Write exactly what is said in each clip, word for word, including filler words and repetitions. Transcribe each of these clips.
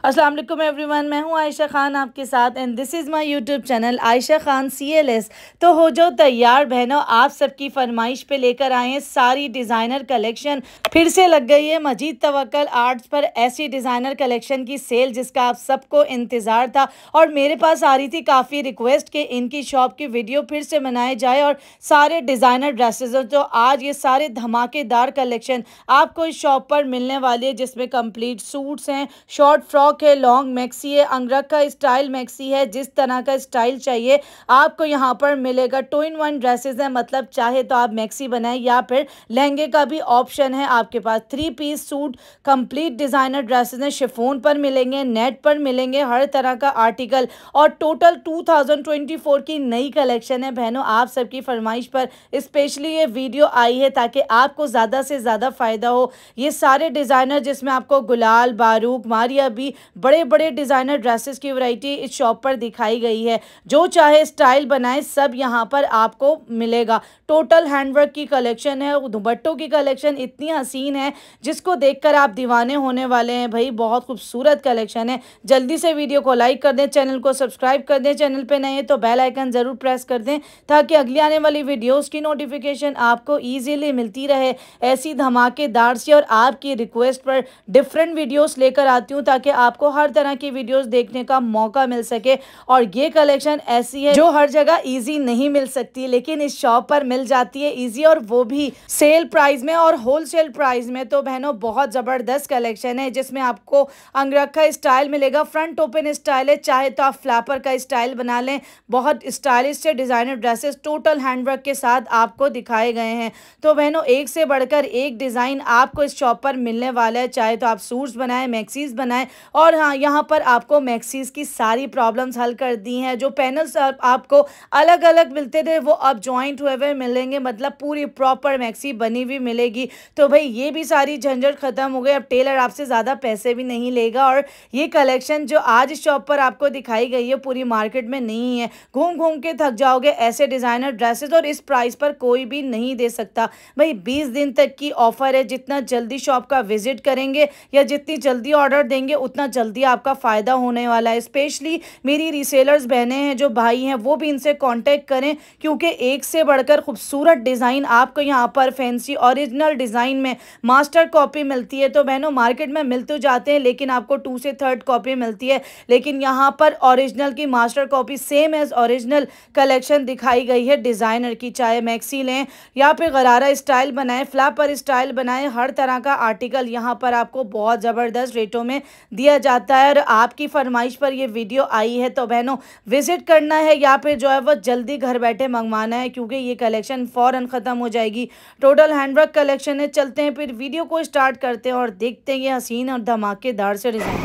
अस्सलाम वालेकुम एवरीवन, मैं हूं आयशा खान आपके साथ and this is my YouTube channel Ayesha Khan C L S. तो हो जो तैयार बहनों, आप सबकी फरमाइश पे लेकर आए हैं सारी डिज़ाइनर कलेक्शन। फिर से लग गई है मजीद तवक्कल आर्ट्स पर ऐसी डिज़ाइनर कलेक्शन की सेल जिसका आप सबको इंतज़ार था और मेरे पास आ रही थी काफ़ी रिक्वेस्ट कि इनकी शॉप की वीडियो फिर से बनाई जाए और सारे डिज़ाइनर ड्रेसेस। तो आज ये सारे धमाकेदार कलेक्शन आपको इस शॉप पर मिलने वाली है, जिसमें कंप्लीट सूट्स हैं, शॉर्ट फ्रॉक है, लॉन्ग मैक्सी है, अंगरख का स्टाइल मैक्सी है। जिस तरह का स्टाइल चाहिए आपको यहाँ पर मिलेगा। टू इन वन ड्रेसेस है, मतलब चाहे तो आप मैक्सी बनाएं या फिर लहंगे का भी ऑप्शन है आपके पास। Three piece suit complete designer dresses हैं, शिफॉन पर मिलेंगे, नेट पर मिलेंगे, हर तरह का आर्टिकल। और total two thousand twenty four की नई कलेक्शन है बहनों। आप सबकी फरमाइश पर स्पेशली ये वीडियो आई है ताकि आपको ज़्यादा से ज़्यादा फ़ायदा हो। ये सारे डिज़ाइनर जिसमें आपको गुलाल, बारूक, मारिया भी बड़े बड़े डिज़ाइनर ड्रेसेस की वैरायटी इस शॉप पर दिखाई गई है। जो चाहे स्टाइल बनाए सब यहाँ पर आपको मिलेगा। टोटल हैंडवर्क की कलेक्शन है, दुपट्टों की कलेक्शन इतनी हसीन है जिसको देखकर आप दीवाने होने वाले हैं। भाई बहुत खूबसूरत कलेक्शन है। जल्दी से वीडियो को लाइक कर दें, चैनल को सब्सक्राइब कर दें, चैनल पे नए हैं तो बेल आइकन ज़रूर प्रेस कर दें ताकि अगली आने वाली वीडियोस की नोटिफिकेशन आपको ईजीली मिलती रहे। ऐसी धमाकेदार सी और आपकी रिक्वेस्ट पर डिफरेंट वीडियोस लेकर आती हूँ ताकि आपको हर तरह की वीडियोस देखने का मौका मिल सके। और ये कलेक्शन ऐसी है जो हर जगह इजी नहीं मिल सकती, लेकिन इस शॉप पर मिल जाती है इजी, और वो भी सेल प्राइस में और होलसेल प्राइस में। तो बहनों बहुत ज़बरदस्त कलेक्शन है जिसमें आपको अंगरख का स्टाइल मिलेगा, फ्रंट ओपन स्टाइल है, चाहे तो आप फ्लैपर का स्टाइल बना लें। बहुत स्टाइलिश से डिज़ाइनर ड्रेसेस टोटल हैंडवर्क के साथ आपको दिखाए गए हैं। तो बहनों एक से बढ़कर एक डिज़ाइन आपको इस शॉप पर मिलने वाला है, चाहे तो आप सूट्स बनाएं, मैक्सीज बनाएं। और हाँ, यहाँ पर आपको मैक्सीज की सारी प्रॉब्लम्स हल कर दी हैं। जो पैनल्स आपको अलग अलग मिलते थे वो अब जॉइंट हुए हुए मिलेंगे, मतलब पूरी प्रॉपर मैक्सी बनी हुई मिलेगी। तो भाई ये भी सारी झंझट ख़त्म हो गई। अब टेलर आपसे ज़्यादा पैसे भी नहीं लेगा। और ये कलेक्शन जो आज इस शॉप पर आपको दिखाई गई है पूरी मार्केट में नहीं है। घूम घूम के थक जाओगे ऐसे डिज़ाइनर ड्रेसेस, और इस प्राइस पर कोई भी नहीं दे सकता। भाई बीस दिन तक की ऑफ़र है। जितना जल्दी शॉप का विजिट करेंगे या जितनी जल्दी ऑर्डर देंगे उतना जल्दी आपका फ़ायदा होने वाला है। स्पेशली मेरी रीसेलर्स बहनें हैं, जो भाई हैं, वो भी इनसे कांटेक्ट करें क्योंकि एक से बढ़कर खूबसूरत डिज़ाइन आपको यहाँ पर फैंसी ओरिजिनल डिज़ाइन में मास्टर कॉपी मिलती है। तो बहनों मार्केट में मिल तो जाते हैं लेकिन आपको टू से थर्ड कॉपी मिलती है, लेकिन यहाँ पर ओरिजिनल की master copy same as original collection दिखाई गई है डिज़ाइनर की। चाहे मैक्सी लें या फिर गरारा स्टाइल बनाएं, फ्लैपर स्टाइल बनाएं, हर तरह का आर्टिकल यहाँ पर आपको बहुत ज़बरदस्त रेटों में दिया जाता है। और आपकी फरमाइश पर ये वीडियो आई है तो बहनों विजिट करना है या फिर जो है वो जल्दी घर बैठे मंगवाना है क्योंकि ये कलेक्शन फ़ौरन ख़त्म हो जाएगी। टोटल हैंडवर्क कलेक्शन है। चलते हैं फिर वीडियो को स्टार्ट करते हैं और देखते हैं ये हसीन और धमाकेदार से डिज़ाइन।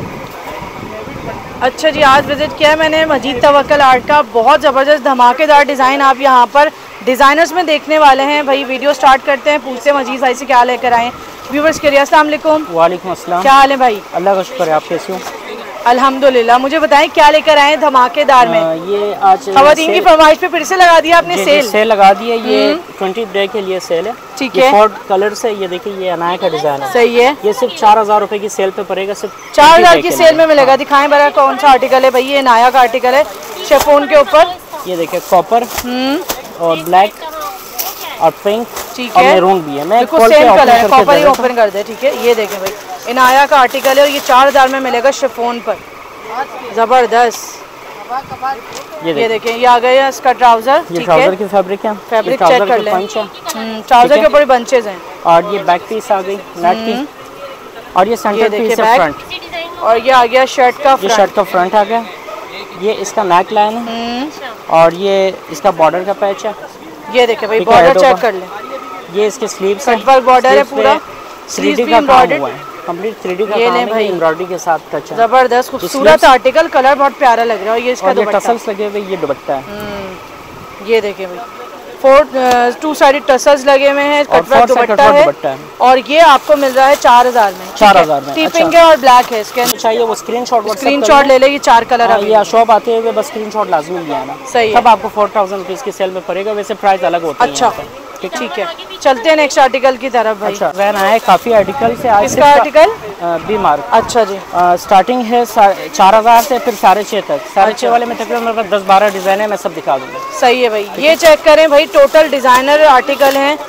अच्छा जी, आज विज़िट किया है मैंने मजीद तवक्कल आर्ट का। बहुत ज़बरदस्त धमाकेदार डिज़ाइन आप यहाँ पर डिज़ाइनर्स में देखने वाले हैं। भाई वीडियो स्टार्ट करते हैं, पूछते हैं मजीद भाई से क्या लेकर आए व्यूवर्स के लिए। अस्सलाम वालेकुम। वालेकुम अस्सलाम। क्या हाल है भाई? अल्लाह का शुक्र है, आप कैसे हो? अल्हम्दुलिल्लाह। मुझे बताएं क्या लेकर आए धमाकेदार में? आ, ये आज खवातीन की फरमाइश पे फिर से लगा दिया आपने सेल? सेल लगा दी है। ये ट्वेंटी डे के लिए सेल है। ठीक है। फोर कलर से ये देखिए, ये अनाया का डिजाइन है। सही है। ये सिर्फ चार हजार रुपए की सेल पे पड़ेगा। सिर्फ चार हजार की सेल में मिलेगा। दिखाएं बड़ा कौन सा आर्टिकल है भाई? ये अनाया का आर्टिकल है, शिफॉन के ऊपर। ये देखिए कॉपर और ब्लैक और पिंक, ठीक है, मैरून भी है। मैं सेम कलर है, कॉपर ही ओपन कर दे। ठीक है, ये देखें भाई इनाया का आर्टिकल है और ये चार हजार में मिलेगा शिफॉन पर। जबरदस्त। ये, ये देखें, ये आ गए इसका ट्राउजर। ये ट्राउजर की फैब्रिक है, फैब्रिक चेक कर लें। ट्राउजर के ऊपर बंचेज हैं और ये बैक पीस आ गई नेट की, और ये सेंटर पीस है फ्रंट, और ये आ गया शर्ट का ये शर्ट का फ्रंट आ गया। ये इसका नेक लाइन है और ये इसका बॉर्डर का पैच है। ये देखें भाई बॉर्डर चेक कर लें। ये इसके स्लीव्स कट वर्क बॉर्डर है, पूरा थ्री डी का काम हुआ है, कंप्लीट थ्री डी का काम है, एम्ब्रॉयडरी के साथ टच है। जबरदस्त खूबसूरत आर्टिकल, कलर बहुत प्यारा लग रहा है। ये इसका दुपट्टा, टसल्स लगे हुए, ये दुपट्टा है। ये देखें भाई फोर टू साइड टसल्स लगे हुए हैं, कटवर्क दुपट्टा है और ये आपको मिल रहा है चार हजार में। चार हजार में टी पिंक है और ब्लैक है। इसके चाहिए वो स्क्रीनशॉट स्क्रीनशॉट ले ले। ये चार कलर है। ये शॉप आते हुए बस स्क्रीनशॉट लाजमी लिया ना। सही है। सब आपको फोर थाउजेंड रुपीज की सेल में पड़ेगा। वैसे प्राइस अलग होता है। अच्छा, ठीक है, चलते हैं नेक्स्ट आर्टिकल की तरफ भाई। अच्छा, वैन आए काफ़ी आर्टिकल से आज। इसका आर्टिकल बी मार्क। अच्छा जी। स्टार्टिंग है चार हज़ार से फिर साढ़े छः तक। साढ़े छः वाले में तकरीबन मेरे पास दस बारह डिज़ाइन है, मैं सब दिखा दूँगा। सही है भाई, ये चेक करें भाई, टोटल डिज़ाइनर आर्टिकल हैं,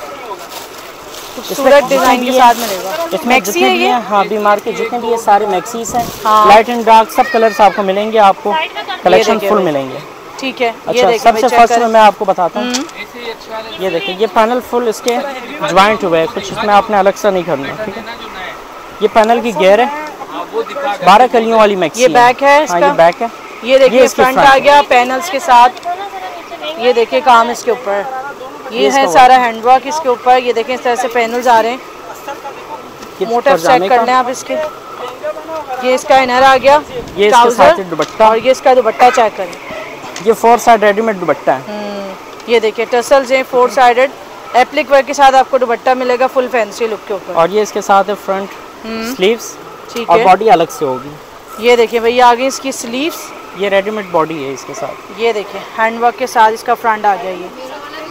खूबसूरत डिज़ाइन के साथ मिलेगा। मैक्सी है ये? हाँ, बी मार्क के जितने भी ये सारे मैक्सीज हैं, लाइट एंड डार्क सब कलर्स आपको मिलेंगे, आपको कलेक्शन फुल मिलेंगे। ठीक है, अच्छा, ये सबसे फर्स्ट में मैं आपको बताता हूँ, ये देखिए ये पैनल फुल इसके ज्वाइंट हुए, कुछ इसमें आपने अलग सा नहीं करना। ठीक है, ये पैनल की गेयर है, बारह कलियों वाली मैक्सी। ये बैक है इसका? हाँ, ये बैक है। ये देखिए फ्रंट आ गया पैनल्स के साथ। ये देखिए काम इसके ऊपर, ये है सारा हैंडवर्क इसके ऊपर। ये देखें इस तरह से पैनल्स आ रहे हैं, मोटर चेक कर लें आप इसके। ये इसका इनर आ गया, ये इसके साथ दुपट्टा, और ये इसका दुपट्टा चेक करें। ये फोर साइड रेडीमेड दुपट्टा है। ये देखिए टसल्स हैं, फोर साइडेड एप्लिक वर्क के साथ आपको दुपट्टा मिलेगा फुल फैंसी लुक के ऊपर। और ये इसके साथ है फ्रंट स्लीव्स, ठीक और है, बॉडी अलग से होगी। ये देखिए भैया आगे इसकी स्लीव्स, ये रेडीमेड बॉडी है इसके साथ। ये देखिए हैंडवर्क के साथ इसका फ्रंट आ गया। ये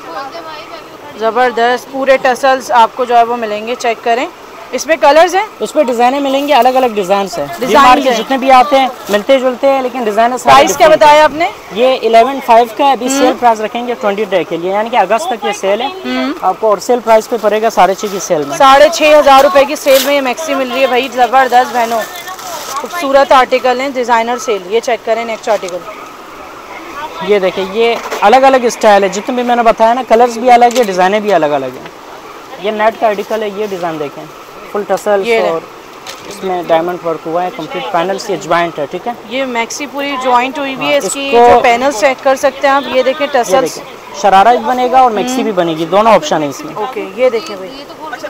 ज़बरदस्त पूरे टसल्स आपको जो है वो मिलेंगे, चेक करें। इसमें कलर्स हैं, इसमें डिजाइने मिलेंगे, अलग अलग डिजाइन है। डिजाइन के जितने भी आते हैं मिलते जुलते हैं, लेकिन डिजाइन प्राइस क्या बताया आपने? ये इलेवन फाइव का अभी सेल प्राइस रखेंगे ट्वेंटी डे के लिए, यानी कि अगस्त तक ये सेल है आपको, और सेल प्राइस पे पड़ेगा साढ़े छः की सेल में। साढ़े छः हज़ार रुपए की सेल में ये मैक्सी मिल रही है भाई। ज़बरदस्त बहनों, खूबसूरत आर्टिकल हैं, डिज़ाइनर सेल। ये चेक करें नेक्स्ट आर्टिकल। ये देखिए ये अलग अलग स्टाइल है, जितने भी मैंने बताया ना, कलर्स भी अलग है, डिज़ाइने भी अलग अलग है। ये नेट का आर्टिकल है, ये डिज़ाइन देखें, फुल टसल्स और इसमें डायमंड वर्क हुआ है, कंप्लीट पैनल्स ये ज्वाइंट है। ठीक है, ये मैक्सी पूरी ज्वाइंट हुई हुई है, इसकी जो पैनल्स चेक कर सकते हैं आप। ये देखें टसल्स, शरारा भी बनेगा और मैक्सी भी बनेगी, दोनों ऑप्शन है इसमें। ओके, ये देखें भाई,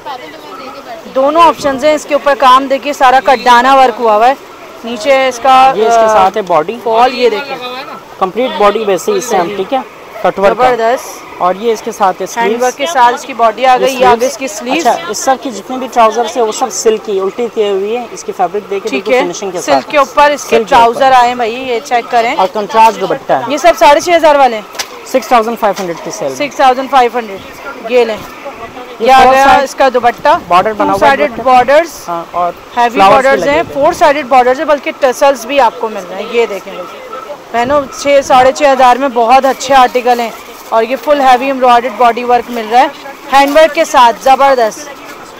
दोनों ऑप्शंस हैं। इसके ऊपर काम देखिए, सारा कटदाना वर्क हुआ हुआ है। नीचे इसका ये इसके साथ है बॉडी फॉल, ये देखें कंप्लीट बॉडी वैसे ही इससे हम। ठीक है, कटवर्क जबरदस्त। और ये इसके साथ है हैंडवर्क के साथ इसकी बॉडी आ गई, आगे इसकी स्लीव्स। अच्छा, इस सब की जितने भी ट्राउजर्स है वो सब सिल्क की उल्टी की हुई है, इसकी फैब्रिक देखिए ठीक है, फिनिशिंग के साथ। सिल्क के ऊपर इसके ट्राउजर आए भाई, ये चेक करें, और कंट्रास्ट दुपट्टा है। ये सब साढ़े छः हज़ार वाले, सिक्स थाउजेंड फाइव हंड्रेड की sale, six thousand five hundred. ये लें, ये आ गया इसका दुपट्टा, बॉर्डर बना हुआ है, बॉर्डर्स और हैवी बॉर्डर्स हैं, फोर साइडेड बॉर्डर्स है, बल्कि टसल्स भी आपको मिल रहे हैं। ये देखें बहनों, छः साढ़े छः हज़ार में बहुत अच्छे आर्टिकल हैं, और ये full heavy embroidered body work मिल रहा है हैंडवर्क के साथ, ज़बरदस्त।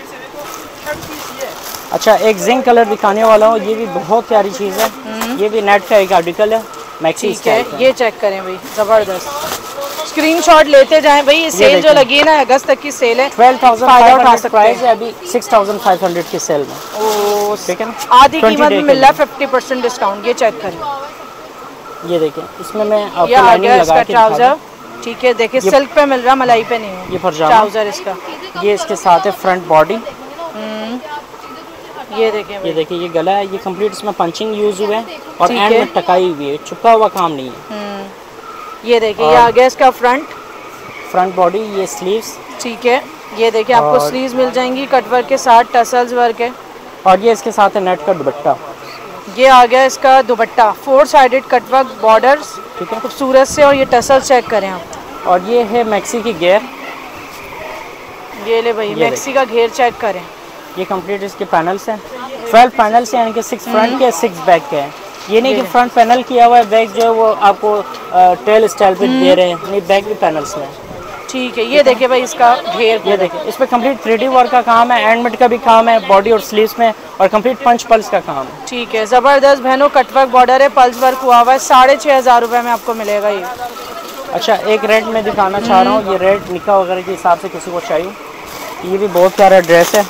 अच्छा, एक जिंक कलर दिखाने वाला हूँ, ये भी बहुत प्यारी चीज़ है, ये भी नेट का एक आर्टिकल है, मैक्सी है। ये चेक करें भाई, ज़बरदस्त। स्क्रीनशॉट लेते जाएं भाई, ये सेल जो लगी है ना, अगस्त तक की सेल है, twelve thousand five hundred price है, अभी सिक्स थाउजेंड फाइव हंड्रेड की सेल में। ओ, ठीक है, आधी कीमत में मिल रहा है, फिफ्टी परसेंट डिस्काउंट। ये चेक करें, ये देखें, इसमें मैं आपको ये आ लाइनिंग गया लगा इसका के ट्राउजर। ठीक है, देखिए सिल्क पे मिल रहा, मलाई पे नहीं है। ये फरजाना ट्राउजर इसका, ये इसके साथ है फ्रंट बॉडी। ये देखें, ये देखिए ये गला है, ये कंप्लीट इसमें पंचिंग यूज हुआ है, और एंड में टकाई हुई है, छुपा हुआ काम नहीं है। ये देखिए, ये आ गया इसका फ्रंट फ्रंट बॉडी, ये स्लीव्स। ठीक है, ये देखिए आपको स्लीव्स मिल जाएंगी, कटवर्क के साथ, टसल्स वर्क है, और ये इसके साथ है नेट का दुपट्टा। ये आ गया इसका dupatta, four sided cutwork borders, ठीक है, खूबसूरत से। और ये टसल चेक करें आप, और ये है मैक्सी की घेर। ये ले भाई, मैक्सी का घेर चेक करें, ये कंप्लीट इसके पैनल्स हैं, ट्वेल्व पैनल्स हैं, यानी कि सिक्स फ्रंट के सिक्स बैक के हैं। ये नहीं कि फ्रंट पैनल किया हुआ है, बैक जो है वो आपको टेल स्टाइल पे दे रहे हैं, नहीं बैक भी पैनल्स में। ठीक है, ये देखिए भाई इसका घेर, ये देखिए इस पर कंप्लीट थ्री डी वर्क का काम है, एंडमेट का भी काम है, बॉडी और स्लीव्स में, और कंप्लीट पंच पल्स का काम है। ठीक है, ज़बरदस्त बहनों, कटवर्क बॉर्डर है, पल्स वर्क हुआ हुआ है, साढ़े छः हज़ार रुपये में आपको मिलेगा ये। अच्छा, एक रेड में दिखाना चाह रहा हूँ, ये रेड निकाह वगैरह के हिसाब से किसी को चाहिए, ये भी बहुत प्यारा ड्रेस है।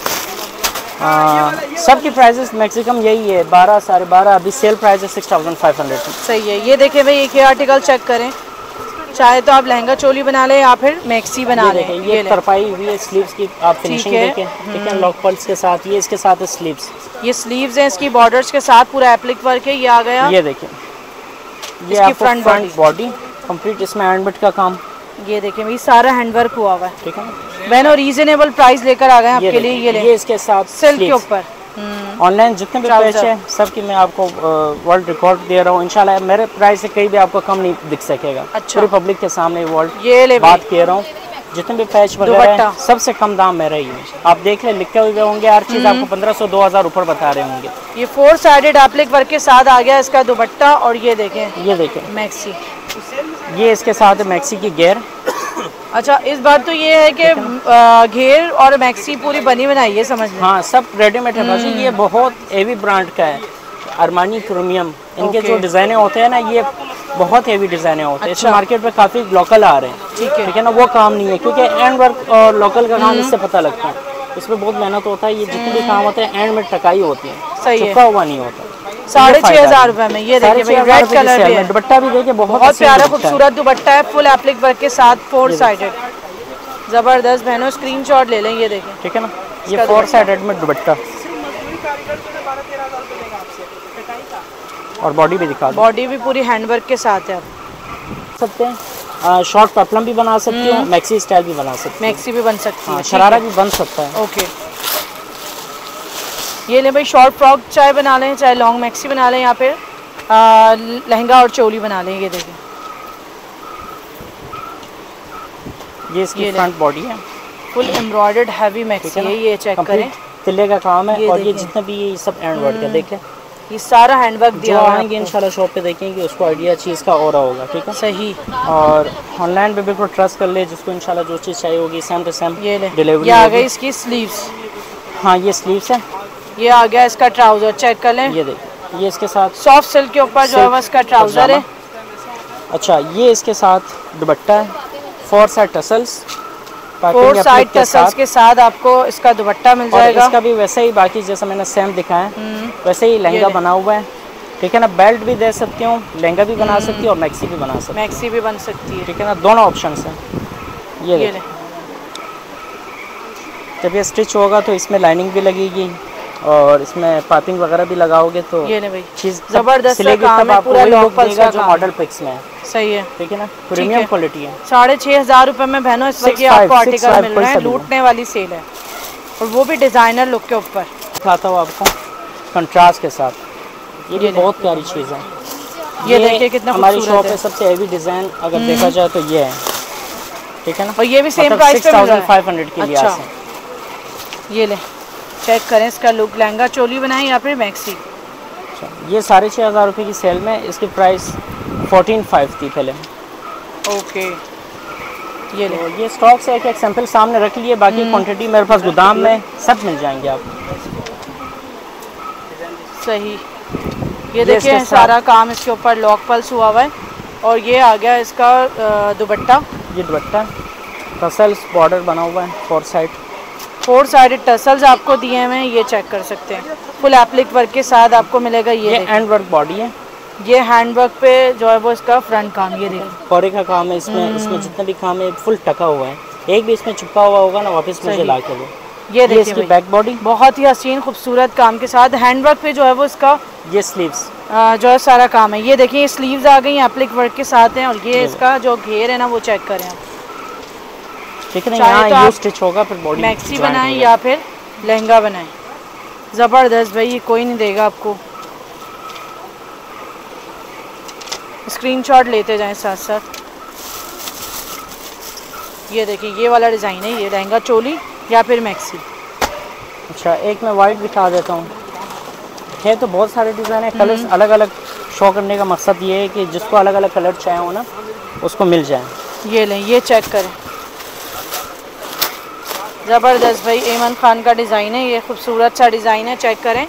सबकी प्राइसेस मैक्सिमम यही है, बारह साढ़े बारह, अभी सेल प्राइस है सिक्स थाउजेंड फाइव हंड्रेड। सही है, ये देखें भाई, एक ही आर्टिकल चेक करें, चाहे तो आप लहंगा चोली बना लें या फिर मैक्सी बना लें। ये, ये तरपाई हुई है स्लीव्स की, आप फिनिशिंग देखें, ठीक है, लॉक पल्स के साथ, ये इसके साथ है स्लीव्स, ये स्लीव्स हैं इसकी, बॉर्डर्स के साथ पूरा एप्लिक वर्क है। ये आ गया, ये देखें, ये आपको फ्रंट फ्रंट बॉडी कंप्लीट, इसमें हैंडवर्क का काम। ये देखें भाई, सारा हैंडवर्क हुआ हुआ है, ठीक है, बहनों रीजनेबल प्राइस लेकर आ गए आपके लिए। ये ले, ये इसके साथ सिल्क के ऊपर, ऑनलाइन जितने भी प्राइस है सब की मैं आपको वर्ल्ड रिकॉर्ड दे रहा हूँ, इंशाल्लाह मेरे प्राइस से कहीं भी आपको कम नहीं दिख सकेगा। अच्छा, पूरी पब्लिक के सामने वर्ल्ड ये ले बात कह रहा हूँ, जितने भी पैच वगैरह हैं, सबसे कम दाम मेरा ही है। आप देख ले, लिखे हुए होंगे हर चीज़ आपको पंद्रह सौ दो हज़ार ऊपर बता रहे होंगे। ये फोर साइडेड एप्लिक वर्क के साथ आ गया इसका दुपट्टा। और ये देखें, ये देखें मैक्सी, ये इसके साथ मैक्सी की घेर। अच्छा, इस बात तो ये है कि घेर और मैक्सी पूरी बनी बनाई है, समझ लें। हाँ, सब रेडीमेड है भाजी। ये बहुत हेवी ब्रांड का है, अरमानी प्रीमियम। इनके जो डिज़ाइने होते हैं ना, ये बहुत हेवी डिज़ाइने होते हैं। अच्छा। मार्केट में काफ़ी लोकल आ रहे हैं, ठीक है, ठीक है ना। वो काम नहीं है, क्योंकि एंड वर्क और लोकल का काम इससे पता लगता है। इसमें बहुत मेहनत होता है। ये जितने भी काम होते हैं एंड में टकाई होती है, सही है, हुआ नहीं होता। साढ़े छह हजार रुपए में ये देखिए भाई, रेड कलर भी है। दुपट्टा भी देखिए, बहुत, बहुत प्यारा खूबसूरत दुपट्टा है, फुल एप्लिक वर्क के साथ, फोर साइडेड, जबरदस्त। बहनों स्क्रीनशॉट ले लें, ये देखें, ठीक है ना। ये फोर साइडेड में दुपट्टा और बॉडी भी दिखा, बॉडी भी पूरी हैंडवर्क के साथ है। आप सकते हैं शॉर्ट पेप्लम भी बना सकती हूँ, मैक्सी स्टाइल भी बना सकती हूँ, मैक्सी भी बन सकती है, शरारा भी बन सकता है। ओके, ये ले भाई, शॉर्ट फ्रॉक चाहे बना लें, चाहे लॉन्ग मैक्सी बना लें, या फिर लहंगा और चोली बना लें। ये देखें, ये इसकी फ्रंट बॉडी है, फुल एम्ब्रॉयडर्ड हैवी मैक्सी है। ये चेक करें, तिल्ले का काम है। और ये जितना भी ये सब हैंड वर्क है, देख लें, ये सारा हैंडवर्क दिया हुआ है। आएंगे इंशाल्लाह शॉप पे देखेंगे, उसको आइडिया चीज़ का और होगा, ठीक है, सही। और ऑनलाइन पे बिल्कुल ट्रस्ट कर ले, जिसको इंशाल्लाह जो चीज़ चाहिए होगी सेम टू सेम ये ले डिलीवरी। ये आ गई इसकी स्लीव्स। हाँ, ये स्लीव्स है। ये आ गया इसका ट्राउजर, चेक कर लें। ये देखिए, ये इसके साथ सॉफ्ट सिल्क के ऊपर जो है वो इसका ट्राउजर है। अच्छा, ये इसके साथ दुपट्टा है, four side tassels, four side tassels के साथ आपको इसका दुपट्टा मिल जाएगा। इसका भी वैसे ही, बाकी जैसा मैंने सेम दिखाया वैसे ही लहंगा बना हुआ है, ठीक है ना। बेल्ट भी दे सकती हूँ, लहंगा भी बना सकती हूँ और मैक्सी भी बना सकती हूँ, मैक्सी भी बन सकती है, ठीक है ना। दोनों ऑप्शन हैं। ये, ये जब ये स्टिच होगा तो इसमें लाइनिंग भी लगेगी और इसमें पाइपिंग वगैरह भी लगाओगे तो ये ले भाई, चीज़ जबरदस्त काम है, पूरा लॉक देगा जो मॉडल पिक्स में है। सही है, ठीक है ना, प्रीमियम क्वालिटी है। साढ़े छः हजार रुपये में बहनों इस वक्त आपको आर्टिकल मिल रहे हैं। लूटने वाली सेल है, और वो भी डिज़ाइनर लुक के ऊपर। दिखाता हूँ आपको कंट्रास्ट के साथ, ये भी बहुत प्यारी चीज़ है। ये देखिए कितना हमारी शॉप में सबसे हेवी डिज़ाइन अगर देखा जाए तो ये है, ठीक है ना। और ये भी सेम प्राइस पे मिल रहा है, फाइव हंड्रेड के लिहाज से। ये ले, चेक करें इसका लुक। लहंगा चोली बनाएं या फिर मैक्सी। अच्छा, ये साढ़े छः हज़ार रुपये की सेल में इसकी प्राइस फोर्टीन फाइव थी पहले। ओके, ये ले, तो ये स्टॉक से एक एक सैंपल सामने रख लिए, बाकी क्वांटिटी मेरे पास गोदाम में सब मिल जाएंगे आपको। सही, ये देखिए सारा काम इसके ऊपर लॉक पल्स हुआ हुआ है। और ये आ गया इसका दुपट्टा, ये दुपट्टा टसल्स बॉर्डर बना हुआ है, four side four sided tassels आपको दिए हुए हैं, ये चेक कर सकते हैं। फुल एप्लिक वर्क के साथ आपको मिलेगा। ये, ये हैंड वर्क बॉडी है, ये हैंड वर्क पे जो है वो इसका फ्रंट काम, ये देखिए कोरे का काम है इसमें। इसमें जितना भी काम है फुल टका हुआ है, एक भी इसमें चिपका हुआ होगा ना वापस मुझे ला के दो। ये देखिए इसकी बैक बॉडी बहुत ही हसीन खूबसूरत काम के साथ। हैंड वर्क पे जो है वो इसका ये स्लीव्स जो है सारा काम है। ये देखिए, ये स्लीव्स आ गई एप्लिक वर्क के साथ हैं। और ये इसका जो घेर है ना वो चेक करें आप, ठीक है ना। यहाँ ये स्टिच होगा, फिर बॉडी मैक्सी बनाएं या फिर लहंगा बनाएं, ज़बरदस्त भाई, ये कोई नहीं देगा आपको। स्क्रीनशॉट लेते जाएं साथ साथ। ये देखिए, ये वाला डिज़ाइन है, ये लहंगा चोली या फिर मैक्सी। अच्छा, एक मैं वाइट दिखा देता हूँ। है तो बहुत सारे डिज़ाइन है, कलर्स अलग अलग शो करने का मकसद ये है कि जिसको अलग अलग कलर चाहे हो ना उसको मिल जाए। ये लें, ये चेक करें, ज़बरदस्त भाई, एमन खान का डिज़ाइन है, ये खूबसूरत सा डिज़ाइन है, चेक करें।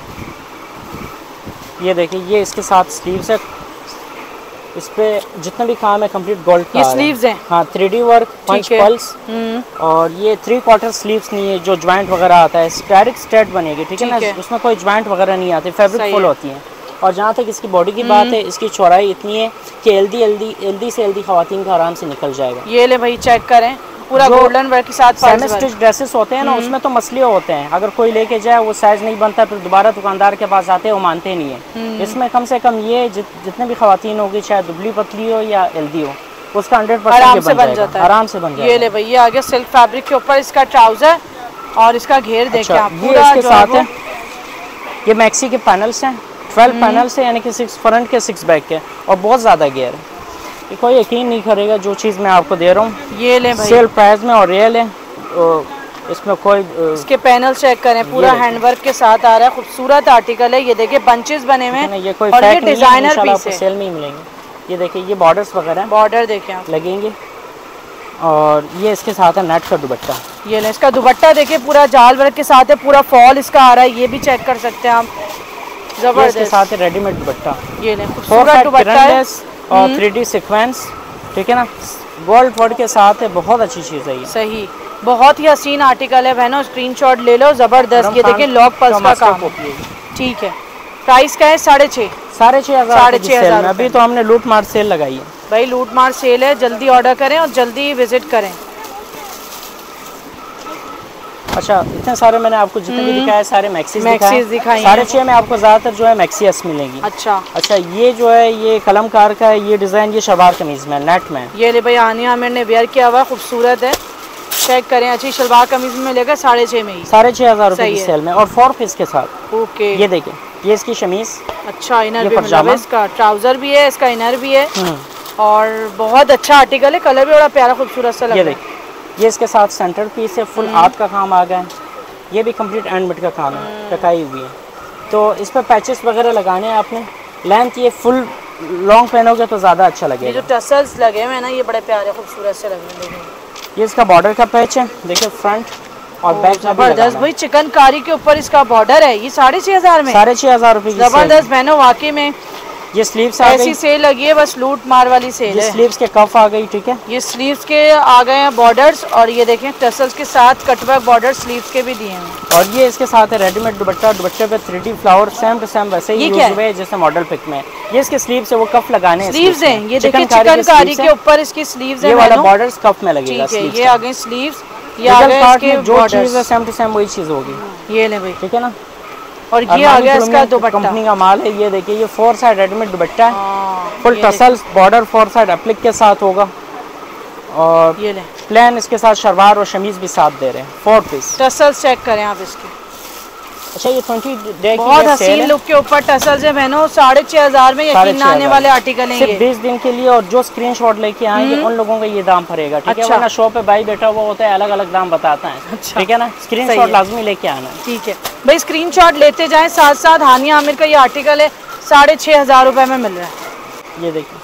ये देखिए, ये इसके साथ स्लीव्स है, इस पे जितना भी काम है कंप्लीट गोल्ड का। ये स्लीव्स हैं, हाँ, three D work, punch pearls. और ये थ्री क्वार्टर स्लीव्स नहीं है जो ज्वाइंट वगैरह आता है, डायरेक्ट स्ट्रेट बनेगी, ठीक है ना। उसमें कोई ज्वाइंट वगैरह नहीं आती, फैब्रिक फुल होती है। और जहाँ तक इसकी बॉडी की बात है, इसकी चौड़ाई इतनी है कि एल्दी एल्दी एल्दी से एल्दी खवातीन का आराम से निकल जाएगा। ये ले भाई, चेक करें, पूरा गोल्डन वर्क के साथ। सेमी स्टिच ड्रेसेस होते हैं ना, उसमें तो मसले होते हैं, अगर कोई लेके जाए वो साइज नहीं बनता, फिर दोबारा दुकानदार के पास आते हैं, वो मानते नहीं है। इसमें कम से कम ये जित, जितने भी खवातीन होगी, चाहे दुबली पतली हो या हेल्दी हो, उसका हंड्रेड परसेंट आराम से बन जाता है, आराम से बन जाएगा। ये ले भाई, ये आ गया सिल्क फैब्रिक के ऊपर इसका ट्राउजर और इसका घेर देखिए आप, पूरा इसके साथ है। ये मैक्सी के पैनल्स हैं, ट्वेल्व पैनल्स है, यानी कि सिक्स फ्रंट के सिक्स बैक के, और बहुत ज़्यादा घेर है। कि कोई यकीन नहीं करेगा जो चीज़ मैं आपको दे रहा हूँ ये ले भाई सेल प्राइस में और रियल है। तो इसमें कोई इसके पैनल चेक करें, पूरा हैंडवर्क के साथ आ रहा है, खूबसूरत आर्टिकल है। ये देखिए बंचेस बने हुए हैं, ये कोई और ये डिजाइनर पीस है, सेल में ही मिलेंगे। ये देखिए ये बॉर्डर्स वगैरह बॉर्डर देखें आप लगेंगे, और ये इसके साथ है नेट का दुपट्टा। ये ले इसका दुपट्टा देखिए पूरा जाल वर्क के साथ है, पूरा फॉल इसका आ रहा है, ये भी चेक कर सकते हैं आप। जबरदस्त इसके साथ है रेडीमेड दुपट्टा, ये ले खूबसूरत दुपट्टा है और थ्री डी सीक्वेंस, ठीक है ना, गोल्ड वर्ड के साथ है। बहुत अच्छी चीज़ है ये, सही बहुत ही हसीन आर्टिकल है बहनों, स्क्रीनशॉट ले लो। जबरदस्त ये देखिए लॉक पल्स का काम, ठीक है। प्राइस क्या है? साढ़े छः साढ़े छः हज़ार साढ़े छः हज़ार अभी तो हमने लूट मार सेल लगाई है भाई, लूट मार सेल है, जल्दी ऑर्डर करें और जल्दी विजिट करें। अच्छा इतने सारे मैंने आपको जितने भी दिखाए सारे मैक्सीज मैक्सीज दिखाई, साढ़े छः में आपको ज़्यादातर जो है मैक्सीएस मिलेंगी। अच्छा अच्छा ये जो है ये कलमकार का है, ये डिज़ाइन ये शलवार कमीज में नेट में, ये ले भाई आनिया आमिर ने वेयर किया हुआ, खूबसूरत है, चेक करें। अच्छी शलवार कमीज में मिलेगा साढ़े छः में ही, साढ़े छः हज़ार रुपये की सेल में, और फोर पीस के साथ। ओके ये देखिए ये इसकी शमीज, अच्छा इनर भी मिला है, इसका ट्राउजर भी है, इसका इनर भी है, और बहुत अच्छा आर्टिकल है, कलर भी बड़ा प्यारा खूबसूरत सा लग रहा है। ये इसके साथ सेंटर पीस है, फुल हाथ का काम आ गया है, ये भी कंप्लीट एंड का काम है, टकाई हुई है। तो इस पर पैचेस वगैरह लगाने हैं आपने, लेंथ ये फुल लॉन्ग पहनोगे तो ज़्यादा अच्छा लगेगा। ये जो टसल्स लगे हुए हैं ना, ये बड़े प्यारे खूबसूरत से लगे हैं। ये इसका बॉर्डर का पैच है, देखिए फ्रंट और बैक। जबरदस्त भाई, चिकनकारी के ऊपर इसका बॉर्डर है, ये साढ़े छः हज़ार में, साढ़े छः हज़ार रुपये। जबरदस्त बहनों वाकई में। ये स्लीव्स ऐसी सेल लगी है, बस लूट मार वाली सेल है। स्लीव्स के कफ आ गई, ठीक है, ये स्लीव्स के आ गए हैं बॉर्डर्स, और ये देखें टसल्स के साथ कटवर्क बॉर्डर स्लीव्स के भी दिए हैं। और ये इसके साथ है रेडीमेड दुपट्टा, दुपट्टे पे three D flower same to same वैसे ही यूज हुए जैसे मॉडल पिक में। ये इसके स्लीव्स है, वो कफ लगाने हैं, स्लीव्स हैं, ये देखिए चिकनकारी के ऊपर इसकी स्लीव्स है, ये वाला बॉर्डर्स कफ में लगेगा, ठीक है। ये आ गए स्लीव्स, ये आ गए इसके जो चीज है सेम टू सेम वही चीज होगी। ये ले भाई, ठीक है ना, और ये आ गया इसका दुपट्टा, कंपनी का माल है। ये देखिए ये फोर साइड रेडीमेड दुपट्टा है, full tassels border four side applique के साथ होगा, और ये ले प्लेन इसके साथ शलवार और शमीज भी साथ दे रहे हैं, फोर पीस। टसल्स चेक करें आप इसके, अच्छा ये ट्वेंटी डे की बहुत हसीन लुक के ऊपर टसल्स है बहनों, साढ़े छः हजार में यकीन आने वाले आर्टिकल हैं। सिर्फ बीस दिन के लिए, और जो स्क्रीनशॉट लेके आएंगे उन लोगों का ये दाम पड़ेगा, ठीक है। वरना शॉप पे भाई बैठा हुआ होता है, अलग अलग दाम बताता है, अच्छा ठीक है ना। स्क्रीनशॉट लाजमी लेके आना, ठीक है भाई, स्क्रीनशॉट लेते जाएं साथ साथ। हानिया आमिर का ये आर्टिकल है, साढ़े छः हजार रुपए में मिल रहा है। ये देखिए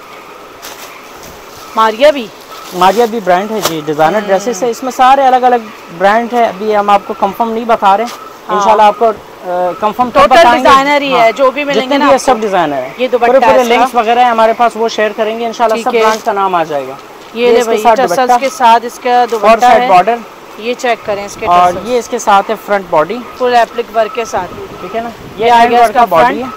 मारिया भी मारिया भी ब्रांड है जी, डिजाइनर ड्रेसेस है, इसमें सारे अलग अलग ब्रांड है। अभी हम आपको कंफर्म नहीं बता रहे, इंशाल्लाह आपको कंफर्म तो टोटल डिजाइनर ही है, जो भी मिलेंगे ना सब डिजाइनर है। ये दुपट्टा पूरे लिंक्स वगैरह हमारे पास, वो शेयर करेंगे इंशाल्लाह, सब ब्रांड का नाम आ जाएगा। ये ले भाई टसल्स के साथ इसका दुपट्टा है, बॉर्डर ये चेक करें इसके, और ये इसके साथ है front body full applique work के साथ, ठीक है ना। ये आ गया इसका बॉडी है,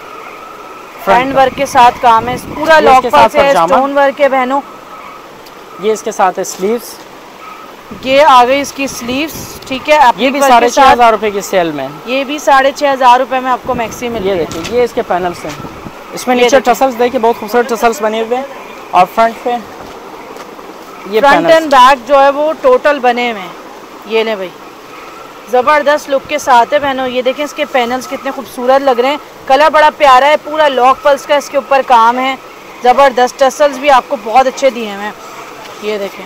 फ्रंट वर्क के साथ काम है, पूरा लॉक पास है, स्टोन वर्क है बहनों। ये इसके साथ है स्लीव्स, ये आ गई इसकी स्लीव्स, ठीक है। ये भी साढ़े छः हजार रुपए की सेल में, ये भी साढ़े छः हजार रुपए में आपको मैक्सी मिल। ये देखिए ये इसके पैनल्स हैं, इसमें नीचे टसल्स देखिए बहुत खूबसूरत टसल्स बने हुए हैं, और फ्रंट पे ये फ्रंट एंड बैक जो है वो टोटल बने हुए हैं। ये ले भाई ज़बरदस्त लुक के साथ है बहनों, ये देखें इसके पैनल्स कितने खूबसूरत लग रहे हैं, कलर बड़ा प्यारा है, पूरा लॉक पल्स का इसके ऊपर काम है, ज़बरदस्त टसल्स भी आपको बहुत अच्छे दिए हैं। ये देखें,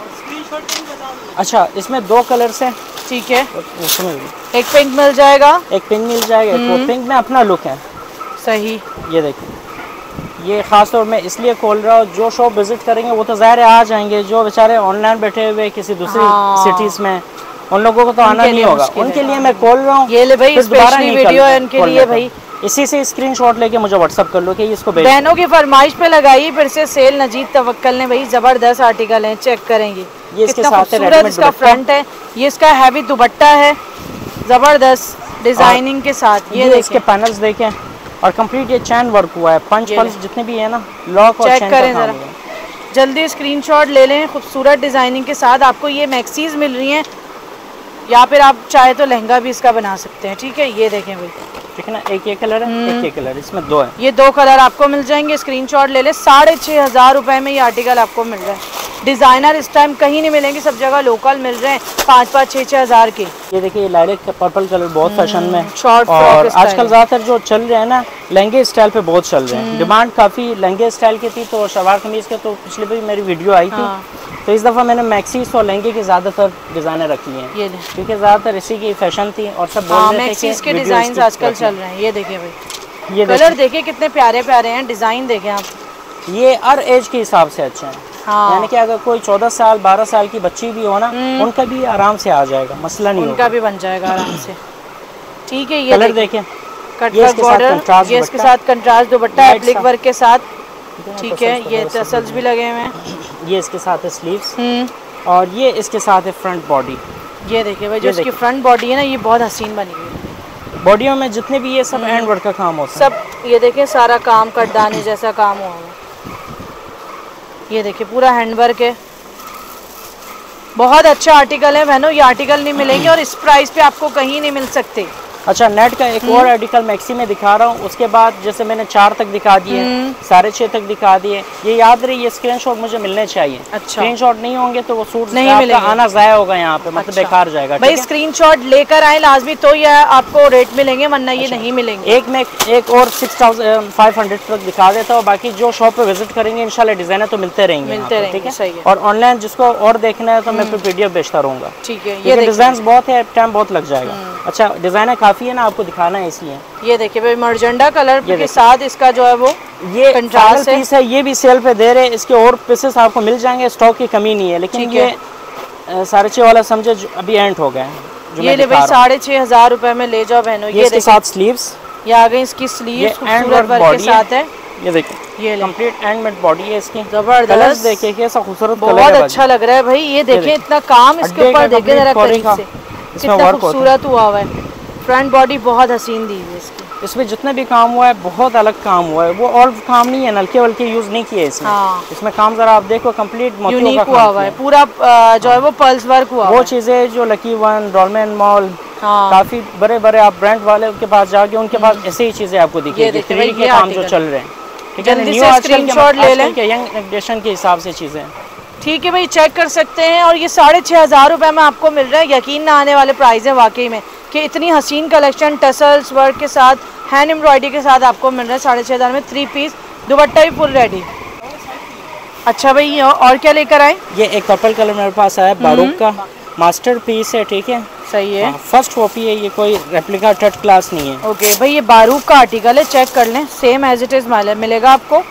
अच्छा इसमें दो कलर्स हैं, ठीक है, एक पिंक मिल जाएगा, एक पिंक मिल जाएगा, एक पिंक में अपना लुक है, सही। ये देखिए ये खास तौर में इसलिए खोल रहा हूँ, जो शॉप विजिट करेंगे वो तो ज़ाहिर है आ जाएंगे, जो बेचारे ऑनलाइन बैठे हुए किसी दूसरी हाँ। सिटीज में, उन लोगों को तो आना नहीं होगा, उनके लिए मैं खोल रहा हूँ। ये ले भाई स्पेशली वीडियो है उनके लिए भाई, इसी से स्क्रीनशॉट लेके मुझे व्हाट्सअप कर लो कि इसको बहनों की फरमाइश पे लगाई फिर से सेल नजीद तवक्कल ने भाई, जबरदस्त आर्टिकल है, चेक करेंगे। ये इसके साथ है इसका फ्रंट है, ये इसका हैवी दुपट्टा है, जबरदस्त डिजाइनिंग के साथ। ये इसके पैनल्स देखें, और कंप्लीट ये चैन वर्क हुआ है, पंच पल्स जितने भी है ना, लॉक और चेक करें जरा, जल्दी स्क्रीनशॉट ले लें। खूबसूरत डिजाइनिंग के साथ आपको ये मैक्सीज मिल रही हैं, या फिर आप चाहे तो लहंगा भी इसका बना सकते हैं, ठीक है। ये देखें भाई, ठीक है ना, एक ये कलर है, एक ये कलर, इसमें दो है, ये दो कलर आपको मिल जाएंगे, स्क्रीनशॉट ले ले। साढ़े छः हजार रुपए में ये आर्टिकल आपको मिल रहा है, डिजाइनर इस टाइम कहीं नहीं मिलेंगे, सब जगह लोकल मिल रहे हैं, पाँच पाँच छः छः हजार के। ये देखिए लाइलेक का पर्पल कलर बहुत फैशन में, शॉर्ट और आजकल ज्यादातर जो चल रहे हैं ना लहंगे स्टाइल पे बहुत चल रहे हैं, डिमांड काफ़ी लहंगे स्टाइल की थी तो शलवार कमीज़ के, तो पिछली बार मेरी वीडियो आई थी। हाँ। तो इस दफ़ा मैंने मैक्सीज और लहंगे की ज़्यादातर डिज़ाइनें रखी हैं, ये क्योंकि ज़्यादातर इसी की फैशन थी और सब बोल रहे थे कि के डिज़ाइन आजकल चल रहे हैं। ये देखिए भाई, ये कलर देखिए कितने प्यारे प्यारे हैं, डिज़ाइन देखें आप, ये हर एज के हिसाब से अच्छे हैं। हाँ। यानी कि अगर कोई चौदह साल बारह साल की बच्ची भी हो ना, उनका भी आराम से आ जाएगा, मसला नहीं, उनका भी बन जाएगा आराम से। ठीक है, ये कलर देखें, कटवर्क बॉर्डर, ये इसके साथ कंट्रास्ट दुपट्टा एप्लिक वर्क के साथ। ठीक है, ये टसल्स भी लगे हुए हैं, ये इसके साथ है स्लीव्स, और ये इसके साथ है फ्रंट बॉडी। ये देखिए भाई, जो इसकी फ्रंट बॉडी है ना, ये बहुत हसीन बनी हुई है। बॉडियों में जितने भी ये सब हैंड वर्क का काम होता है, सब ये देखिए सारा काम कटदाने जैसा काम हुआ है। ये देखिए पूरा हैंड वर्क है, बहुत अच्छा आर्टिकल है बहनों, ये आर्टिकल नहीं मिलेंगे और इस प्राइस पे आपको कहीं नहीं मिल सकते। अच्छा, नेट का एक और आर्टिकल मैक्सी में दिखा रहा हूँ, उसके बाद जैसे मैंने चार तक दिखा दिए, साढ़े छः तक दिखा दिए, ये याद रही, ये स्क्रीनशॉट मुझे मिलने चाहिए। अच्छा, स्क्रीनशॉट नहीं होंगे तो वो सूट नहीं मिलेगा, आना ज़ाया होगा यहाँ पे, मतलब अच्छा, बेकार जाएगा। भाई स्क्रीनशॉट लेकर आए लाजमी, तो ये आपको रेट मिलेंगे, वरना ये नहीं मिलेंगे। एक में एक और सिक्स थाउजेंड फाइव हंड्रेड तक दिखा देता हूँ, बाकी जो शॉप पे विजिट करेंगे इंशाल्लाह डिजाइनर तो मिलते रहेंगे, मिलते रहेंगे, ठीक है, सही है। और ऑनलाइन जिसको और देखना है तो मैं फिर पीडीएफ बेचता रहूँगा। ठीक है, ये डिजाइन बहुत है, टाइम बहुत लग जाएगा। अच्छा, डिजाइनर काफ़ी है ना, आपको दिखाना है इसलिए। ये देखिए भाई, मर्जेंडा कलर के साथ इसका जो है वो ये कंट्रास्ट पीस है, ये भी सेल पे दे रहे हैं, इसके और पीसेस आपको मिल जाएंगे, स्टॉक की कमी नहीं है। लेकिन ये साढ़े छः वाला समझे अभी एंड हो गया है। ये ले भाई, साढ़े छः हजार रुपए में ले जाओ बहनों। ये इसके साथ स्लीव्स, ये आ गई इसकी स्लीव्स, खूबसूरत वर्क के साथ है। ये देखिए, ये कंप्लीट हैंडमेड बॉडी है इसकी, जबरदस्त। देखिए कैसा खूबसूरत, बहुत अच्छा लग रहा है भाई। ये देखिए इतना काम इसके ऊपर, देखिए जरा करीब से कितना खूबसूरत हुआ हुआ है। फ्रंट बॉडी बहुत हसीन दी है इसकी, इसमें जितना भी काम हुआ है बहुत अलग काम हुआ है, वो और काम नहीं है, नलके वलके यूज नहीं किए इसमें। हाँ। इसमें काम जरा आप देखो, कंप्लीट यूनिक हुआ हुआ है, पूरा जो है वो पर्ल्स वर्क हुआ वो चीजें जो लकी वन, डॉलमेन मॉल, काफी बड़े बड़े आप ब्रांड वाले के पास जाके उनके पास ऐसी ही चीजें आपको दिखेगी, थ्री के काम जो चल रहे हैं। ठीक है, न्यू स्क्रीनशॉट ले लें, यंग एडिशन के हिसाब से चीजें। ठीक है भाई, चेक कर सकते हैं। और ये साढ़े छः हज़ार रुपये में आपको मिल रहा है, यकीन ना आने वाले प्राइस है वाकई में, कि इतनी हसीन कलेक्शन टसल्स वर्क के साथ, हैंड एम्ब्रॉयडरी के साथ आपको मिल रहा है साढ़े छः हज़ार में। थ्री पीस दुपट्टा भी फुल रेडी। अच्छा भाई, और क्या लेकर आए? ये एक पर्पल कलर मेरे पास आया, बारूक का मास्टर पीस है। ठीक है, सही है, फर्स्ट कॉपी है, ये कोई रेप्लिका थर्ड क्लास नहीं है। ओके भाई, ये बारूक का आर्टिकल है, चेक कर लें, सेम एज इट इज मिलेगा आपको।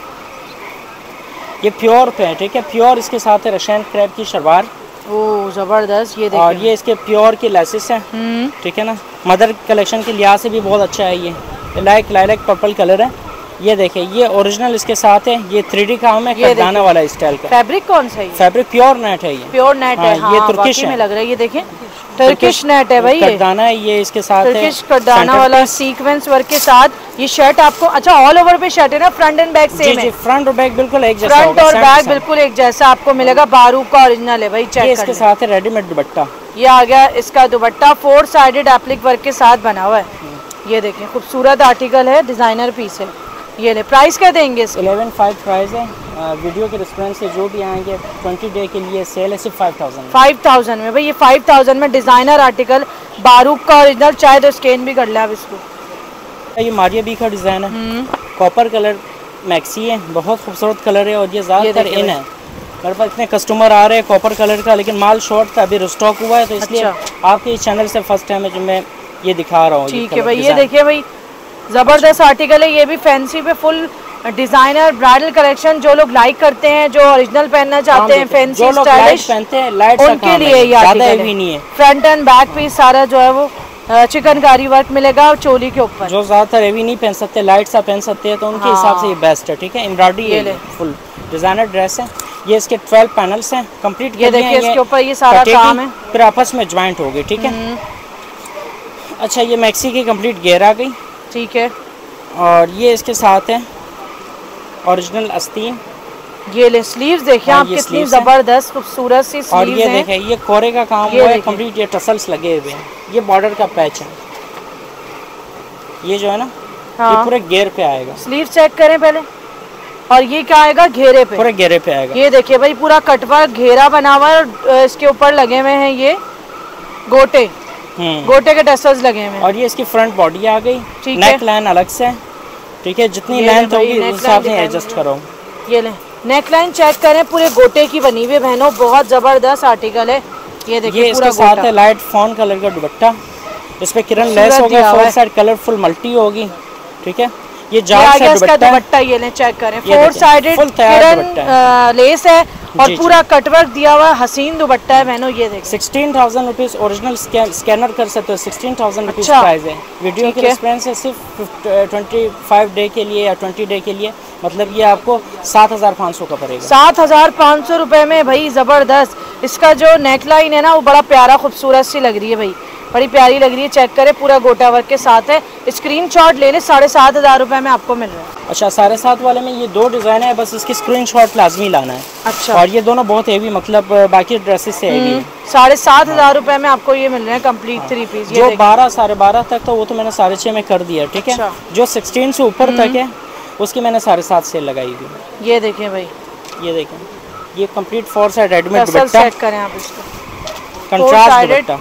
ये प्योर पे है, ठीक है, प्योर इसके साथ है रशियन क्रैप की शलवार। ओह जबरदस्त, ये देखिए, और ये इसके प्योर की लेसेस है, ठीक है ना। मदर कलेक्शन के लिहाज से भी बहुत अच्छा है। ये लाइक लाइक पर्पल कलर है। ये देखिए, ये ओरिजिनल इसके साथ है, ये थ्री डी काम है, कटदाना वाला स्टाइल का। फैब्रिक कौन सा है? फैब्रिक प्योर नेट है, ये प्योर नेट है। हाँ, ये तुर्किश में लग रहा है, ये देखिए टर्किश नेट है भाई, कटदाना है, ये इसके साथ है टर्किश कटदाना वाला सीक्वेंस वर्क के साथ। ये शर्ट आपको, अच्छा ऑल ओवर पे शर्ट है ना, फ्रंट एंड बैक सेम है? फ्रंट और बैक बिल्कुल एक जैसा फ्रंट और बैक बिल्कुल एक जैसा आपको मिलेगा, बारूक का ओरिजिनल है भाई, चेक कर। इसके साथ है रेडीमेड दुपट्टा, ये आ गया इसका dupatta, four sided applique work के साथ बना हुआ है। ये देखिए खूबसूरत आर्टिकल है, डिजाइनर पीस है। ये ले, प्राइस क्या देंगे इसके? इलेवन फाइव प्राइस है। आ, वीडियो के रेस्टोरेंट से जो भी आएंगे ट्वेंटी डे के लिए सेल है सिर्फ फाइव थाउजेंड फाइव थाउजेंड में भाई। ये फाइव थाउजेंड में डिजाइनर आर्टिकल, बारूक का ओरिजिनल, चाहे तो स्कैन भी कर ले आप इसको। ये मारिया बी का डिजाइन है, कॉपर कलर मैक्सी है, बहुत खूबसूरत कलर है और ये ज़्यादातर इन है। मेरे पास इतने कस्टमर आ रहे हैं कॉपर कलर का, लेकिन माल शॉर्ट था, अभी रिस्टॉक हुआ है, तो इसलिए अच्छा। आपके इस चैनल से फर्स्ट टाइम है जो मैं ये दिखा रहा हूँ। ठीक है भाई, ये देखिए भाई, जबरदस्त आर्टिकल है, ये भी फैंसी पे फुल डिजाइनर ब्राइडल कलेक्शन। जो लोग लाइक करते हैं, जो ओरिजिनल पहनना चाहते हैं, फैंसी स्टाइलिश पहनते हैं, लाइट उनके लिए ये आर्टिकल है। फ्रंट एंड बैक पीस सारा जो है वो चिकनकारी वर्क मिलेगा और चोली के ऊपर। जो ज्यादातर हेवी नहीं पहन सकते, लाइट सा पहन सकते हैं, तो उनके हाँ। हिसाब से ये बेस्ट है। ठीक है, एम्ब्रॉयडरी है, फुल डिजाइनर ड्रेस है। ये इसके ट्वेल्व पैनल्स हैं कंप्लीट। ये देखिए, इसके ऊपर ये सारा काम है, फिर आपस में ज्वाइंट हो गई। ठीक है, अच्छा ये मैक्सी की कंप्लीट घेर आ गई। ठीक है, और ये इसके साथ है ओरिजिनल आस्तीन। ये ले स्लीव्स देखिए आप, कितनी जबरदस्त खूबसूरत सी स्लीव्स हैं। और ये देखिए, ये कोरे का काम हुआ है कंप्लीट, ये टसल्स लगे हुए हैं, ये बॉर्डर का पैच है, ये जो है ना हाँ। ये पूरे घेर पे आएगा। स्लीव चेक करें पहले, और ये क्या आएगा घेरे पे, पूरे घेरे पे आएगा। ये देखिए भाई, पूरा कटवा घेरा बना हुआ है और इसके ऊपर लगे हुए हैं ये गोटे, गोटे के टसल्स लगे हुए हैं। और ये इसकी फ्रंट बॉडी आ गई, नेक लाइन अलग से, ठीक है, जितनी लेंथ होगी उस हिसाब से एडजस्ट करो। ये ले नेकलाइन चेक करें, पूरे गोटे की बनी हुई बहनों, बहुत जबरदस्त आर्टिकल है। ये देखिए ये इसके साथ है लाइट फॉन कलर का दुपट्टा, इस पे किरण लेस होगा, फोर साइड कलरफुल मल्टी होगी। ठीक है, ये जाग से दुपट्टा, दुपट्टा ये ले चेक करें, फोर साइडेड किरण लेस है और पूरा कटवर्क दिया हुआ हसीन दुपट्टा है बहनों। ये देखिए sixteen thousand rupees original scanner कर सकते हो, सिक्सटीन थाउजेंड रुपीज प्राइस है। वीडियो के रेफरेंस है सिर्फ ट्वेंटी फाइव डे के लिए या ट्वेंटी डे के लिए, मतलब ये आपको सात हजार पाँच सौ का पड़ेगा। सात हजार पाँच सौ रुपए में भाई जबरदस्त। इसका जो नेकलाइन है ना वो बड़ा प्यारा खूबसूरत सी लग रही है भाई, बड़ी प्यारी लग रही है। चेक करें, पूरा गोटा वर्क के साथ है। स्क्रीनशॉट ले ले, साढ़े सात हजार रुपए में आपको मिल रहा है। अच्छा, साढ़े सात वाले में ये दो डिजाइन है, बस इसकी स्क्रीनशॉट लाजमी लाना है। अच्छा, और ये दोनों बहुत हेवी, मतलब बाकी ड्रेसेस से हेवी है। साढ़े सात हजार रुपए में आपको ये मिल रहे हैं कंप्लीट थ्री पीस। जो बारह साढ़े बारह तक तो वो तो मैंने साढ़े छः में कर दिया। ठीक है, जो सिक्सटीन से ऊपर तक है उसकी मैंने साढ़े सात सेल लगाई हुई। ये देखें भाई, ये देखें, ये complete four side readymade dupatta, check करें आप इसको, कंट्रास्ट दुपट्टा।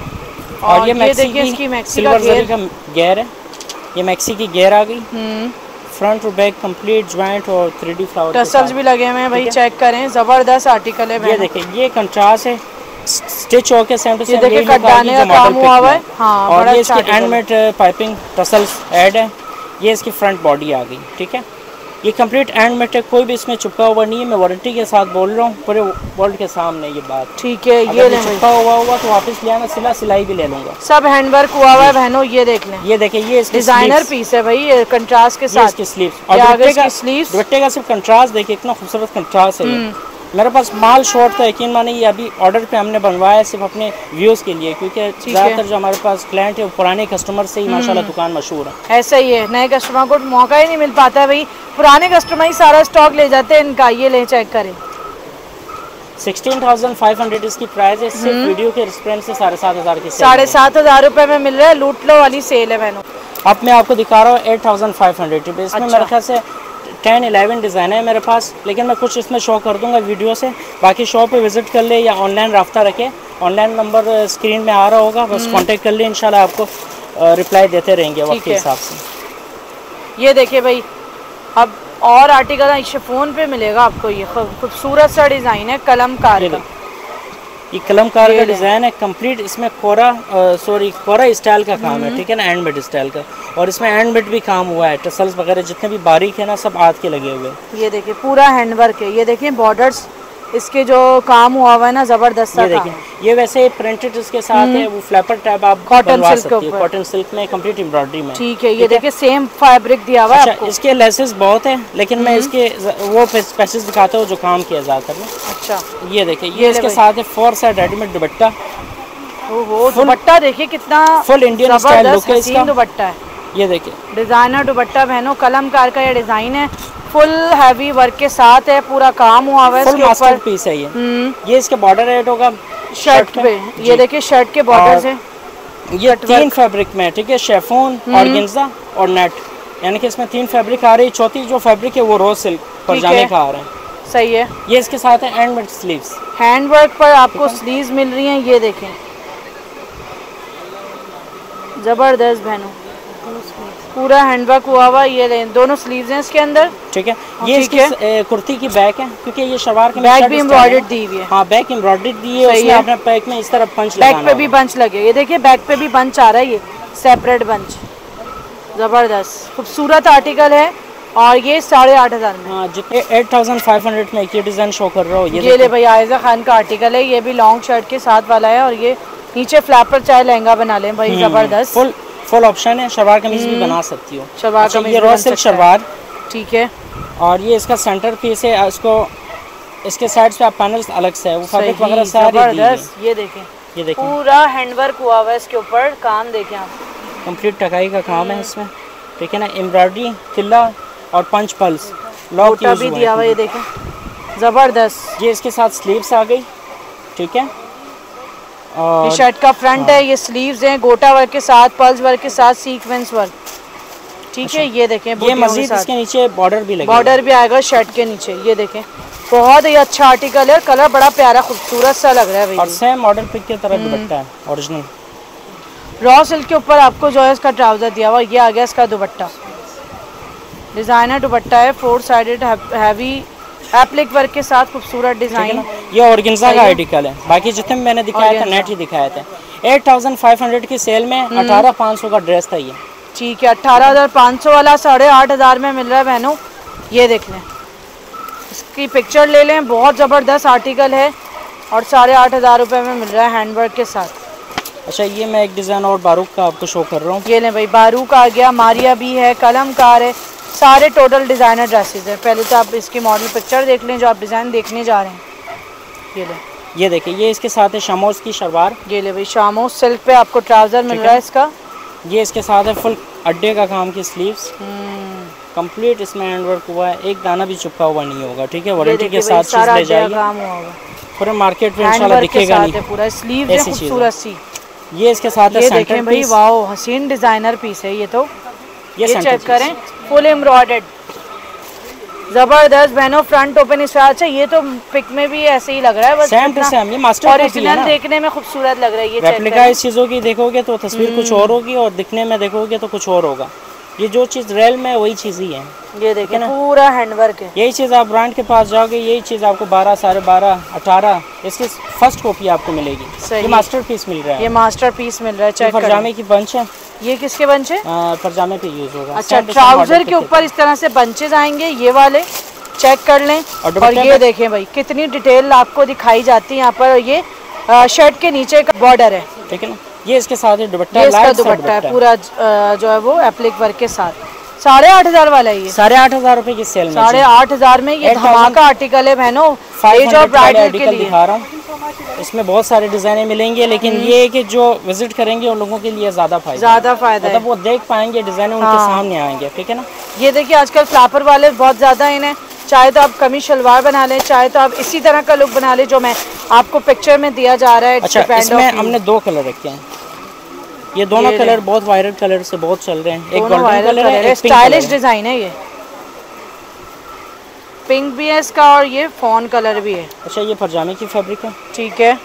और ये मैक्सी की सिल्वर जरी का घेर है, ये मैक्सी की घेर आ गई, फ्रंट और बैक कंप्लीट ज्वाइंट और थ्री डी फ्लावर टसल्स भी लगे हुए हैं भाई। चेक करें, जबरदस्त आर्टिकल है। ये देखिए, ये कंट्रास्ट है, स्टिच होके सेम टू सेम देखिए कटवाने का काम हुआ हुआ है। हाँ, और ये इसकी हैंडमेड पाइपिंग टसल्स ऐड है। ये इसकी फ्रंट बॉडी आ गई। ठीक है, ये कंप्लीट हैंडमेड है, कोई भी इसमें चिपका हुआ नहीं है। मैं वारंटी के साथ बोल रहा हूँ पूरे वर्ल्ड के सामने ये बात। ठीक है, ये चिपका हुआ हुआ तो वापस ले आना, सिला सिलाई भी ले लूंगा। सब हैंडवर्क हुआ हुआ है बहनों। ये देख लें, ये देखिए, ये डिजाइनर पीस है भाई, कंट्रास्ट के साथ। इसकी स्लीव्स और दुपट्टे का स्लीव्स, दुपट्टे का सिर्फ कंट्रास्ट देखिए, इतना खूबसूरत कंट्रास्ट है। मेरे पास माल शॉर्ट था, यकीन माने ये अभी ऑर्डर पे हमने बनवाया है सिर्फ अपने व्यूज़ के लिए, क्योंकि ज़्यादातर जो हमारे पास क्लाइंट है वो पुराने कस्टमर से ही माशाल्लाह दुकान मशहूर है। ऐसा ही है, नए कस्टमर को मौका ही नहीं मिल पाता है भाई, पुराने कस्टमर ही सारा स्टॉक ले जाते हैं इनका। ये ले चेक करें, सिक्सटीन थाउजेंड फाइव हंड्रेड इसकी प्राइस है, सिर्फ वीडियो के रेफरेंस से साढ़े सात हज़ार की साढ़े सात हज़ार रुपये में मिल रहा है। लूट लो वाली सेल है बहनों। अब मैं आपको दिखा रहा हूँ एट थाउजेंड फाइव हंड्रेड रुपये। इसमें मेरे ख्याल से टेन इलेवन डिज़ाइन है मेरे पास, लेकिन मैं कुछ इसमें शो कर दूंगा वीडियो से। बाकी शॉप पे विजिट कर ले या ऑनलाइन रब्ता रखे, ऑनलाइन नंबर स्क्रीन में आ रहा होगा, बस कांटेक्ट कर ले, इंशाल्लाह आपको रिप्लाई देते रहेंगे वक्त के हिसाब से। ये देखिए भाई, अब और आर्टिकल शिफॉन पे मिलेगा आपको। ये खूबसूरत सा डिज़ाइन है, कलमकार का। ये कलमकार का डिज़ाइन है कंप्लीट, इसमें कोरा सॉरी कोरा स्टाइल का काम है। ठीक है ना, हैंडमेड स्टाइल का, और इसमें हैंडमेड भी काम हुआ है। टसल्स वगैरह जितने भी बारीक है ना, सब हाथ के लगे हुए। ये देखिए, पूरा हैंडवर्क है। ये देखिए बॉर्डर्स, इसके जो काम हुआ हुआ है ना, जबरदस्त। ये देखिए, ये वैसे प्रिंटेड इसके साथ है, वो फ्लैपर टाइप आप कॉटन सिल्क है, कॉटन सिल्क में कंप्लीट एम्ब्रॉयडरी में। ठीक है, ये देखिए सेम फैब्रिक दिया हुआ है आपको। इसके लेसेस बहुत है, लेकिन मैं इसके वो पैसेज दिखाता हूँ जो काम किया जाता है। अच्छा, ये देखिए, ये इसके साथ है फोर साइड रेडीमेड दुपट्टा। ओहो, दुपट्टा देखिए कितना फुल इंडियन स्टाइल लुक है इसका। दुपट्टा है, ये देखिए डिजाइनर दुपट्टा बहनों, कलमकार का ये डिजाइन है, फुल हैवी वर्क के साथ है, पूरा काम हुआ हुआ है इसके ऊपर। मास्टरपीस है ये। ये इसके बॉर्डर रेट होगा शर्ट पे। ये देखिए शर्ट के बॉर्डर्स हैं, ये तीन फैब्रिक में। ठीक है, शेफोन, ऑर्गेन्जा और नेट, यानी कि इसमें तीन फैब्रिक आ रही है। चौथी जो फैब्रिक है वो रोज सिल्क पजामे का आ रहा है। सही है। ये इसके साथ है हैंडमेड स्लीव्स, हैंडवर्क पर आपको स्लीव्स मिल रही हैं। ये देखें, जबरदस्त बहनों, पूरा हैंडवर्क हुआ हुआ। ये दोनों स्लीव्स हैं इसके अंदर। ठीक है, ये इसकी कुर्ती की बैक है, क्योंकि ये शलवार के बैक भी एम्ब्रॉयडर्ड दी हुई है। हाँ, बैक एम्ब्रॉयडर्ड दी है, उसमें अपने बैक में इस तरह पंच बैक पे भी पंच लगे। ये देखिए बैक पे भी पंच आ रहा है, ये सेपरेट पंच, जबरदस्त खूबसूरत आर्टिकल है। और ये साढ़े आठ हजार में। हाँ, जितने एट थाउजेंड फाइव हंड्रेड में ये डिजाइन शो कर रहा हूँ। ये ले भाई, आयजा खान का आर्टिकल है, ये भी लॉन्ग शर्ट के साथ वाला है, और ये नीचे फ्लैपर चाहे लहंगा बना लें भाई, जबरदस्त। फुल फुल ऑप्शन है, शलवार कमीज भी बना सकती हो। शलवार कमीज, ये रॉ सिल्क शलवार। ठीक है, और ये इसका सेंटर पीस है, इसको इसके साइड पे आप पैनल्स अलग से है, वो फैब्रिक वगैरह सारी जबरदस्त। ये देखें, ये देखें पूरा हैंडवर्क हुआ हुआ है इसके ऊपर, काम देखें आप, कंप्लीट टकाई का काम है इसमें। ठीक है ना, एम्ब्रॉयडरी, तिल्ला और पंच पल्स लॉक यूज भी दिया हुआ। ये देखें, जबरदस्त। ये इसके साथ स्लीव्स आ गई। ठीक है, और ये शर्ट का फ्रंट है, ये स्लीव्स हैं गोटा वर्क के साथ, पल्स वर्क के साथ, सीक्वेंस वर्क। ठीक अच्छा। है, ये देखें, ये मजीद इसके नीचे बॉर्डर भी लगेगा, बॉर्डर भी आएगा शर्ट के नीचे। ये देखें, बहुत ही अच्छा आर्टिकल है, कलर बड़ा प्यारा खूबसूरत सा लग रहा है भाई। और सेम मॉडल पिक की तरह दुपट्टा है ओरिजिनल। रॉ सिल्क के ऊपर आपको जो है इसका ट्राउजर दिया हुआ, ये आ गया इसका दुपट्टा। डिजाइनर दुपट्टा है, four sided heavy applique work के साथ खूबसूरत डिजाइन। ये ऑर्गेन्जा का आर्टिकल है, बाकी जितने भी मैंने दिखाया था नेट ही दिखाया था। एट थाउजेंड फाइव हंड्रेड की सेल में अठारह पाँच सौ का ड्रेस था ये। ठीक है, अठारह हजार पाँच सौ वाला साढ़े आठ हजार में मिल रहा है बहनों। ये देख लें, इसकी पिक्चर ले लें, बहुत ज़बरदस्त आर्टिकल है और साढ़े आठ हज़ार रुपये में मिल रहा है हैंडवर्क के साथ। अच्छा, ये मैं एक डिज़ाइन और बारूक का आपको शो कर रहा हूँ। ये लें भाई, बारूक आ गया, मारिया भी है, कलमकार है, सारे टोटल डिज़ाइनर ड्रेसेस हैं। पहले तो आप इसकी मॉडल पिक्चर देख लें जो आप डिज़ाइन देखने जा रहे हैं। ये लें, ये देखिए, ये इसके साथ है शामोस की शलवार। ये ले भाई, शामोस सिल्क पे आपको ट्राउज़र मिल रहा है इसका। ये इसके साथ है फुल अड्डे का काम की स्लीव्स, कंप्लीट इसमें हैंडवर्क हुआ है, एक दाना भी चुपका हुआ नहीं होगा। ठीक है, वारंटी के साथ चीज़ ले जाइए, पूरे मार्केट में इंशाल्लाह दिखेगा नहीं। पूरा स्लीव है खूबसूरत सी। ये इसके साथ है सेंटर पीस। भाई वाओ, हसीन डिजाइनर पीस है ये तो। ये, ये चेक करें, फुल एम्ब्रॉयडर्ड, जबरदस्त बहनों, फ्रंट ओपन स्टाइल से। ये तो पिक में भी ऐसे ही लग रहा है, बस सेम टू सेम। ये मास्टर ओरिजिनल देखने में खूबसूरत लग रहा है। ये रेप्लिका इस चीज़ों की देखोगे तो तस्वीर कुछ और होगी और दिखने में देखोगे तो कुछ और होगा। ये जो चीज़ रियल में वही चीज़ ही है। ये देखिए ना, पूरा हैंडवर्क है। यही चीज़ आप ब्रांड के पास जाओगे, यही चीज़ आपको बारह साढ़े बारह अठारह इसकी फर्स्ट कॉपी आपको मिलेगी। ये मास्टर पीस मिल रहा है, ये मास्टर पीस मिल रहा है। चेक परजामे की बंच है। ये किसके बंच है? परजामे पे यूज होगा। अच्छा, ट्राउजर के ऊपर इस तरह से बंचेज आएंगे, ये वाले चेक कर लें। और ये देखें भाई, कितनी डिटेल आपको दिखाई जाती है यहाँ पर। ये शर्ट के नीचे का बॉर्डर है, ठीक है ना। ये इसके साथ दुपट्टा, इसका दुपट्टा है पूरा जो है वो एप्लिक वर्क के साथ। साढ़े आठ हजार वाला है ये, साढ़े आठ हजार रुपए की सेल में, साढ़े आठ हजार में। ये धमाका आर्टिकल है बहनों, एज और ब्राइडल के लिए दिखा रहा हूँ। इसमें बहुत सारे डिजाइने मिलेंगे, लेकिन ये कि जो विजिट करेंगे उन लोगों के लिए ज्यादा फायदा ज्यादा फायदा है, मतलब वो देख पाएंगे डिजाइन उनके सामने आएंगे। ठीक है ना। ये देखिए, आजकल फ्लापर वाले बहुत ज्यादा इन्हें, चाहे तो आप कमीज शलवार बना लें, चाहे तो आप इसी तरह का लुक बना लें जो मैं आपको पिक्चर में दिया जा रहा है। अच्छा, इसमें हमने दो कलर रखे हैं। ये दोनों कलर बहुत वायरल कलर से बहुत चल रहे हैं। एक गोल्डन कलर है, स्टाइलिश डिजाइन है। ये पिंक भी है इसका और ये फॉन कलर भी है। अच्छा, ये परजामे की फैब्रिक है। ठीक है,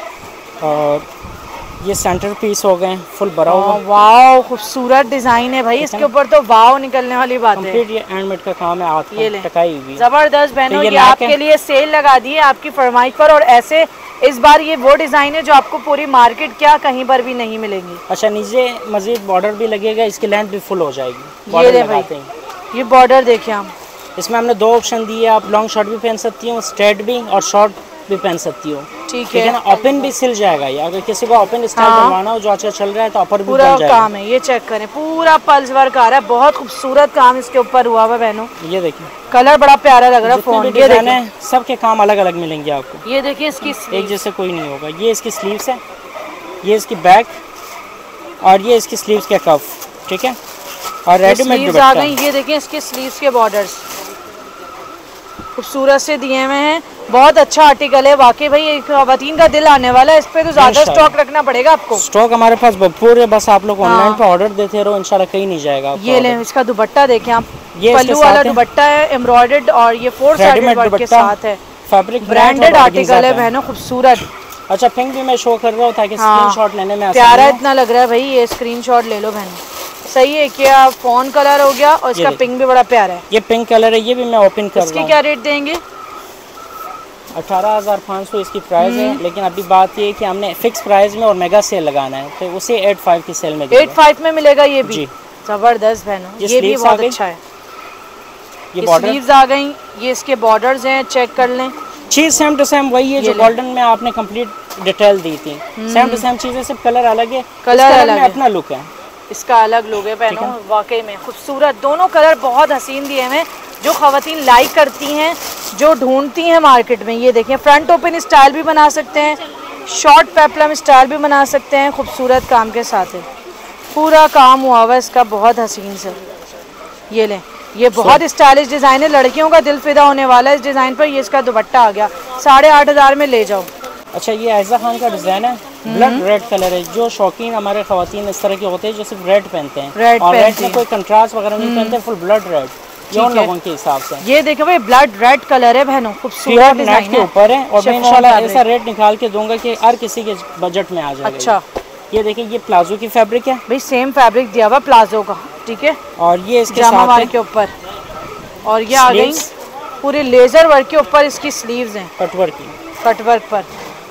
और ये सेंटर पीस हो गए, फुल भरा हुआ। वाओ, खूबसूरत डिजाइन है भाई, इसके ऊपर तो वाओ निकलने वाली बात है। कंप्लीट ये हैंडमेड का काम है, हाथ ये टकाई हुई। जबरदस्त बहनों, ये आपके लिए सेल लगा दी है आपकी फरमाइश पर। और ऐसे इस बार ये वो डिजाइन है जो आपको पूरी मार्केट क्या कहीं पर भी नहीं मिलेंगी। अच्छा, नीचे मजीद बॉर्डर भी लगेगा, इसकी लेंथ भी फुल हो जाएगी। ये ले भाई, ये बॉर्डर देखिए हम। इसमें हमने दो ऑप्शन दिए, आप लॉन्ग शर्ट भी पहन सकती हो, स्ट्रेट भी, और शॉर्ट भी पहन सकती हो। ठीक है ना। ओपन भी सिल जाएगा ये, अगर किसी को ओपन स्टाइल बनवाना हो जो आजकल चल रहा है तो ऊपर भी पूरा काम है। ये चेक करें, पूरा पल्स वर्क आ रहा है, बहुत खूबसूरत काम इसके ऊपर हुआ हुआ बहनों। ये देखिए, कलर बड़ा प्यारा लग रहा है। फोन ये देखिए, सबके काम अलग अलग मिलेंगे आपको। ये देखिए, इसकी एक जैसे कोई नहीं होगा। ये इसकी स्लीव्स है, ये इसकी बैक, और ये इसकी स्लीव्स के कफ। ठीक है, और रेडीमेड आ गई। ये देखिए, इसके स्लीव्स के बॉर्डर्स खूबसूरत से दिए हुए हैं। बहुत अच्छा आर्टिकल है वाकई भाई, एक खवातीन का दिल आने वाला है। इस पे तो ज्यादा स्टॉक रखना पड़ेगा आपको। स्टॉक हमारे पास भरपूर है, बस आप लोग ऑनलाइन पे ऑर्डर देते रहो, इंशाल्लाह कहीं नहीं जाएगा। ये ले, इसका दुपट्टा देखें आप, ये पल्लू वाला दुपट्टा है, एम्ब्रॉयडर्ड, और ये फोर साइडेड वर्क के साथ है। फैब्रिक ब्रांडेड आर्टिकल है बहनों, खूबसूरत। अच्छा, पिंक भी मैं शो कर रहा हूँ ताकि स्क्रीनशॉट लेने में प्यारा इतना लग रहा है भाई। ये स्क्रीनशॉट ले लो बहन, सही है। क्या फोन कलर हो गया, और इसका पिंक भी बड़ा प्यारा है। ये पिंक कलर है, ये भी मैं ओपन कर रहा हूँ। इसकी क्या रेट देंगे? अठारह हज़ार पाँच सौ इसकी प्राइस है, लेकिन अभी बात ये है कि हमने फिक्स प्राइस में और मेगा सेल लगाना है, तो उसे एट फाइव की सेल में एट फाइव में मिलेगा। ये भी जबरदस्त बहनों, ये, ये भी बहुत अच्छा है। ये स्लीव्स आ गई, ये इसके बॉर्डर्स हैं, चेक कर लें। चीज सेम टू सेम वही है जो गोल्डन में आपने कंप्लीट डिटेल दी थी। सेम टू सेम चीजें, सिर्फ कलर अलग है। कलर अलग है, अपना लुक है, इसका अलग लुक है बहनों। वाकई में खूबसूरत, दोनों कलर बहुत हसीन दिए हैं जो खवातीन लाइक करती हैं, जो ढूंढती हैं मार्केट में। ये देखें, फ्रंट ओपन स्टाइल भी बना सकते हैं, शॉर्ट पेप्लम स्टाइल भी बना सकते हैं, खूबसूरत काम के साथ है। पूरा काम हुआ हुआ इसका बहुत हसीन से। ये लें, ये बहुत स्टाइलिश डिज़ाइन है, लड़कियों का दिल फिदा होने वाला है इस डिज़ाइन पर। ये इसका दुपट्टा आ गया, साढ़े आठ हज़ार में ले जाओ। अच्छा, ये आयजा खान का डिज़ाइन है, ब्लड रेड कलर है। जो शौकीन हमारे खवातीन इस तरह के होते हैं जो सिर्फ रेड पहनते हैं, रेड और रेड में कोई कंट्रास्ट वगैरह नहीं पहनते, फुल ब्लड रेड, ये उन लोगों के हिसाब से। ये देखो भाई, ब्लड रेड कलर है बहनों, खूबसूरत डिजाइन के ऊपर है, और मैं इंशाल्लाह ऐसा रेट निकाल के दूंगा कि हर किसी के बजट में आ जाएगा। अच्छा, ये देखिए, ये प्लाजो की फैब्रिक है भाई, सेम फैब्रिक दिया हुआ प्लाजो का। ठीक है, और ये इसके साथ के ऊपर और ये आ गई पूरी लेजर वर्क के ऊपर इसकी स्लीव्स हैं, कटवर्क की, कटवर्क पर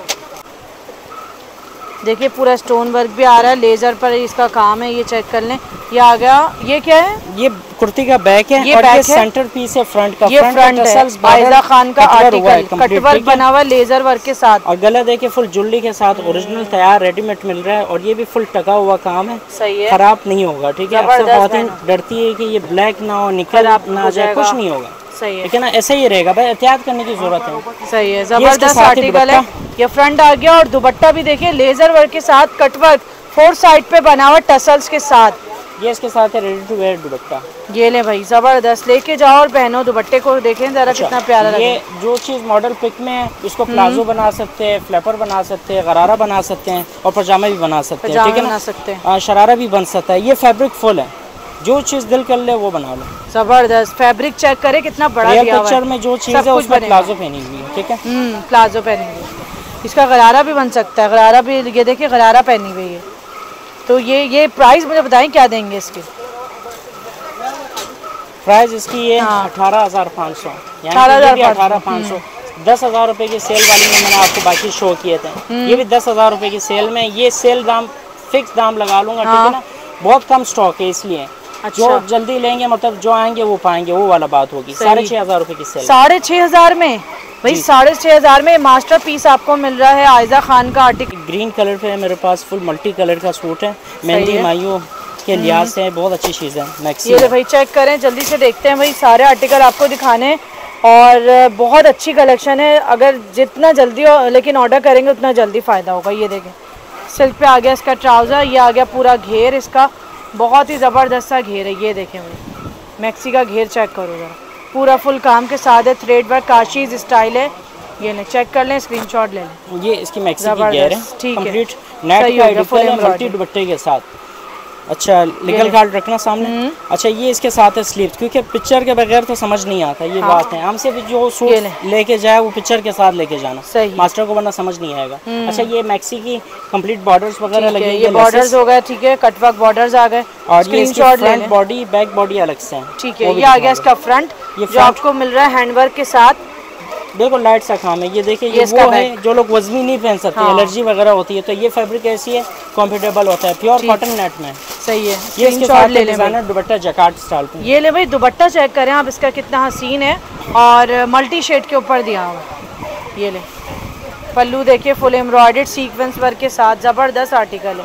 देखिए पूरा स्टोन वर्क भी आ रहा है, लेजर पर इसका काम है। ये चेक कर लें, ये आ गया। ये क्या है? ये कुर्ती का बैक है, ये और बैक ये है, सेंटर पीस है फ्रंट का। ये फ्रंट है, आयजा खान का आर्टिकल, कटवर्क बना हुआ लेजर वर्क के साथ। और गला देखिए फुल जुल्ली के साथ ओरिजिनल तैयार रेडीमेड मिल रहा है, और ये भी फुल टका हुआ काम है। सही है, खराब नहीं होगा। ठीक है, अक्सर बहुत डरती है कि ये ब्लैक ना हो, निकल ना जाए, कुछ नहीं होगा। सही है, ठीक है ना, ऐसे ही रहेगा भाई, एहतियात करने की जरूरत है। सही है, जबरदस्त आर्टिकल है। ये फ्रंट आ गया, और दुपट्टा भी देखिए लेजर वर्क के साथ, कटवर्क फोर साइड पे बना हुआ टसल्स के साथ। ये इसके साथ है रेडी टू वेयर दुपट्टा। ये ले भाई, जबरदस्त, लेके जाओ और पहनो। दुपट्टे को देखें जरा कितना प्यारा लगे। ये जो चीज मॉडल पिक में है, इसको प्लाजो बना सकते हैं, फ्लैपर बना सकते हैं, गरारा बना सकते हैं, और पजामा भी बना सकते हैं। ठीक है ना, सकते हैं, शरारा भी बन सकता है। ये फैब्रिक फुल है, जो चीज दिल कर ले वो बना लो। जबरदस्त फैब्रिक चेक करे कितना बड़ा दिया हुआ है। पिक्चर में जो चीज है उसमें प्लाजो पहनी हुई है। ठीक है, हम्म प्लाजो पहनी हुई है। इसका गरारा भी बन सकता है, गरारा भी, ये देखिए गरारा पहनी हुई है। तो ये ये प्राइस मुझे बताएं क्या देंगे इसके? प्राइस इसकी ये अठारह हजार पाँच सौ, अठारह पाँच सौ। दस हजार रुपए की सेल वाली में मैंने आपको बाकी शो किए थे, ये भी दस हजार रुपए की सेल में। ये सेल दाम फिक्स दाम लगा लूंगा। ठीक है ना, बहुत कम स्टॉक है इसलिए। अच्छा। जो जल्दी लेंगे मतलब जो आएंगे वो पाएंगे, वो वाला बात होगी। साढ़े छह हजार रुपए की सेल। साढ़े छह हजार में भाई, साढ़े छह हजार में मास्टर पीस आपको मिल रहा है, आयजा खान का आर्टिकल। ग्रीन कलर पे है मेरे पास, फुल मल्टी कलर का सूट है, मेहंदी माइयों के लिहाज से बहुत अच्छी चीज़ है। मैक्सी ये भाई चेक करें, जल्दी से देखते हैं भाई, सारे आर्टिकल आपको दिखाने, और बहुत अच्छी कलेक्शन है। अगर जितना जल्दी हो लेकिन ऑर्डर करेंगे उतना जल्दी फ़ायदा होगा। ये देखें, सिल्क पे आ गया इसका ट्राउज़र, ये आ गया पूरा घेर इसका, बहुत ही ज़बरदस्त सा घेर है। ये देखें भाई, मैक्सी का घेर चेक करो जरा, पूरा फुल काम के साथ है, थ्रेड वर्क काशीज स्टाइल है। ये ले चेक कर लें, स्क्रीनशॉट ले लें। ये इसकी मैक्सी की घेर है, ठीक है, कंप्लीट नेट का आर्टिकल है, मल्टी दुपट्टे के साथ। अच्छा, लीगल कार्ड रखना सामने। अच्छा, ये इसके साथ है स्लीव्स, क्योंकि पिक्चर के बगैर तो समझ नहीं आता। ये हाँ। बात है, हमसे भी जो सूट लेके जाए वो पिक्चर के साथ लेके जाना, सही। मास्टर को वरना समझ नहीं आएगा। अच्छा, ये मैक्सी की कंप्लीट बॉर्डर्स वगैरह लगे, ये बॉर्डर्स हो गए। ठीक है, कटवर्क बॉर्डर्स आ गए, और ये इसकी फ्रंट बॉडी बैक बॉडी अलग से है। ठीक है, ये आ गया इसका फ्रंट, जो आपको मिल रहा है हैंडवर्क के साथ। देखो लाइट सा काम है। ये देखिए, ये, ये वो है जो लोग वजनी नहीं पहन सकते, हाँ। एलर्जी वगैरह होती है, तो ये फैब्रिक ऐसी है, कंफर्टेबल होता है, प्योर कॉटन नेट में। सही है, ये इसके साथ ले डिजाइनर दुपट्टा जकार्ड स्टाइल पे। ये ले भाई, दुपट्टा चेक करें आप, इसका कितना हसीन है, और मल्टी शेड के ऊपर दिया हुआ। ये ले पल्लू देखिए, फुल एम्ब्रॉयडर्ड सीक्वेंस वर्क के साथ, जबरदस्त आर्टिकल है,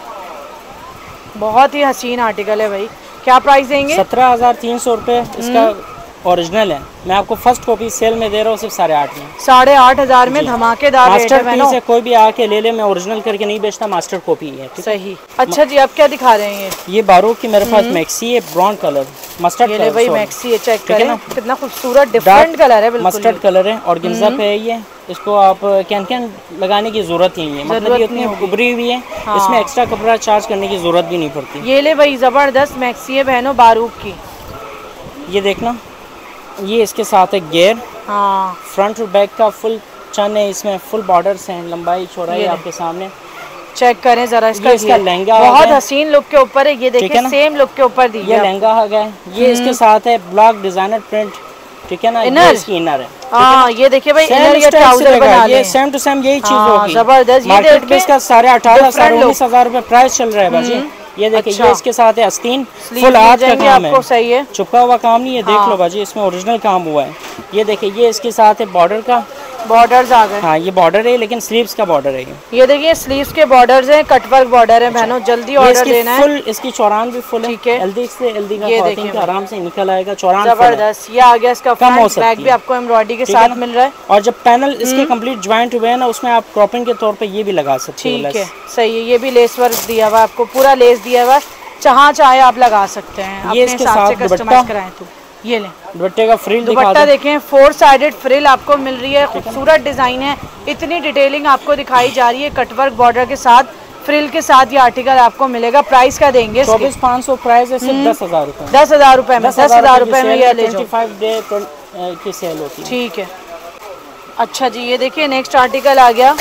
बहुत ही हसीन आर्टिकल है भाई। क्या प्राइस देंगे? सत्रह हजार तीन सौ रुपये इसका ओरिजिनल है। मैं आपको फर्स्ट कॉपी सेल में दे रहा हूँ सिर्फ साढ़े आठ में। साढ़े आठ हजार में धमाकेदार मास्टर पीस है, कोई भी आके ले ले, मैं ओरिजिनल करके नहीं बेचता, मास्टर कॉपी है। सही। अच्छा जी, आप क्या दिखा रहे हैं? ये बारूक की मेरे पास मैक्सी है, ब्राउन कलर, मस्टर्ड कलर भाई, मैक्सी है, चेक करें ना, कितना खूबसूरत डिफरेंट कलर है, मस्टर्ड कलर है, और गिंजा पे है ये। इसको आप कैन कैन लगाने की जरूरत ही नहीं है, मतलब ये इतनी उभरी हुई है, इसमें एक्स्ट्रा कपड़ा चार्ज करने की जरूरत भी नहीं पड़ती। ये ले भाई, जबरदस्त मैक्सी है बहनों, बारूक की। ये देखना, ये इसके साथ है गेयर, हाँ। फ्रंट और बैक का फुल चन है, इसमें फुल बॉर्डर्स हैं, लंबाई चौड़ाई आपके सामने चेक करें जरा। इसका इसका लहंगा बहुत हसीन लुक के ऊपर है, ये देखिए सेम लुक के ऊपर दी है, ये लहंगा आ गया। ये इसके साथ है ब्लॉक डिजाइनर प्रिंट, ठीक है ना, ये इसकी इनर है। हाँ, ये देखिए भाई, इनर ये ट्राउजर बना ले, सेम टू सेम यही चीज होगी, जबरदस्त। मार्केट में इसका साढ़े अठारह साढ़े उन्नीस हजार रुपए प्राइस चल रहा है बाजी। ये देखिए, अच्छा। ये इसके साथ है आस्तीन, फुल आज का काम है, सही है, चुपका हुआ काम नहीं है। हाँ। देख लो बाजी, इसमें ओरिजिनल काम हुआ है। ये देखिए, ये इसके साथ है बॉर्डर का, बॉर्डर्स आ गए। हाँ, ये बॉर्डर है लेकिन स्लीव्स का बॉर्डर है। ये ये देखिए, स्लीव्स के बॉर्डर्स हैं, कटवर्क बॉर्डर है बहनों, जल्दी ऑर्डर देना है। फुल इसकी चौरान भी फुल है, ठीक है, जल्दी से जल्दी का कॉटिंग आराम से निकल आएगा, चौरान जबरदस्त। ये आ गया इसका फ्रंट, बैक भी आपको एम्ब्रॉयडरी के साथ मिल रहा है, और जब पैनल इसके कंप्लीट ज्वाइंट हुए हैं ना, उसमें आप क्रॉपिंग के तौर पे ये भी लगा सकते हैं। ठीक है, सही है, ये भी लेस वर्क दिया हुआ आपको, पूरा लेस दिया हुआ, जहाँ चाहे आप लगा सकते हैं, ये इसके साथ कस्टमाइज कराएं तो। ये ले दुपट्टे का फ्रिल, दुपट्टा देखें, फोर साइडेड फ्रिल आपको मिल रही है, खूबसूरत डिजाइन है, इतनी डिटेलिंग आपको दिखाई जा रही है, कटवर्क बॉर्डर के साथ, फ्रिल के साथ ये आर्टिकल आपको मिलेगा। प्राइस का देंगे? चौबीस पाँच सौ प्राइस है, सिर्फ दस हजार रुपए दस हजार रुपए में दस हजार रुपए में ये ले जाओ, फाइव डे की सेल होती है। ठीक है, अच्छा जी, ये देखिए नेक्स्ट आर्टिकल आ गया,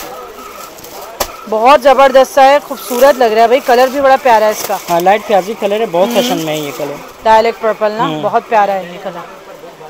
बहुत जबरदस्त सा है, खूबसूरत लग रहा है भाई, कलर भी बड़ा प्यारा है इसका। हाँ, लाइट प्याजी कलर है, बहुत फैशन में है ये कलर, डायलेक्ट पर्पल ना, बहुत प्यारा है ये कलर।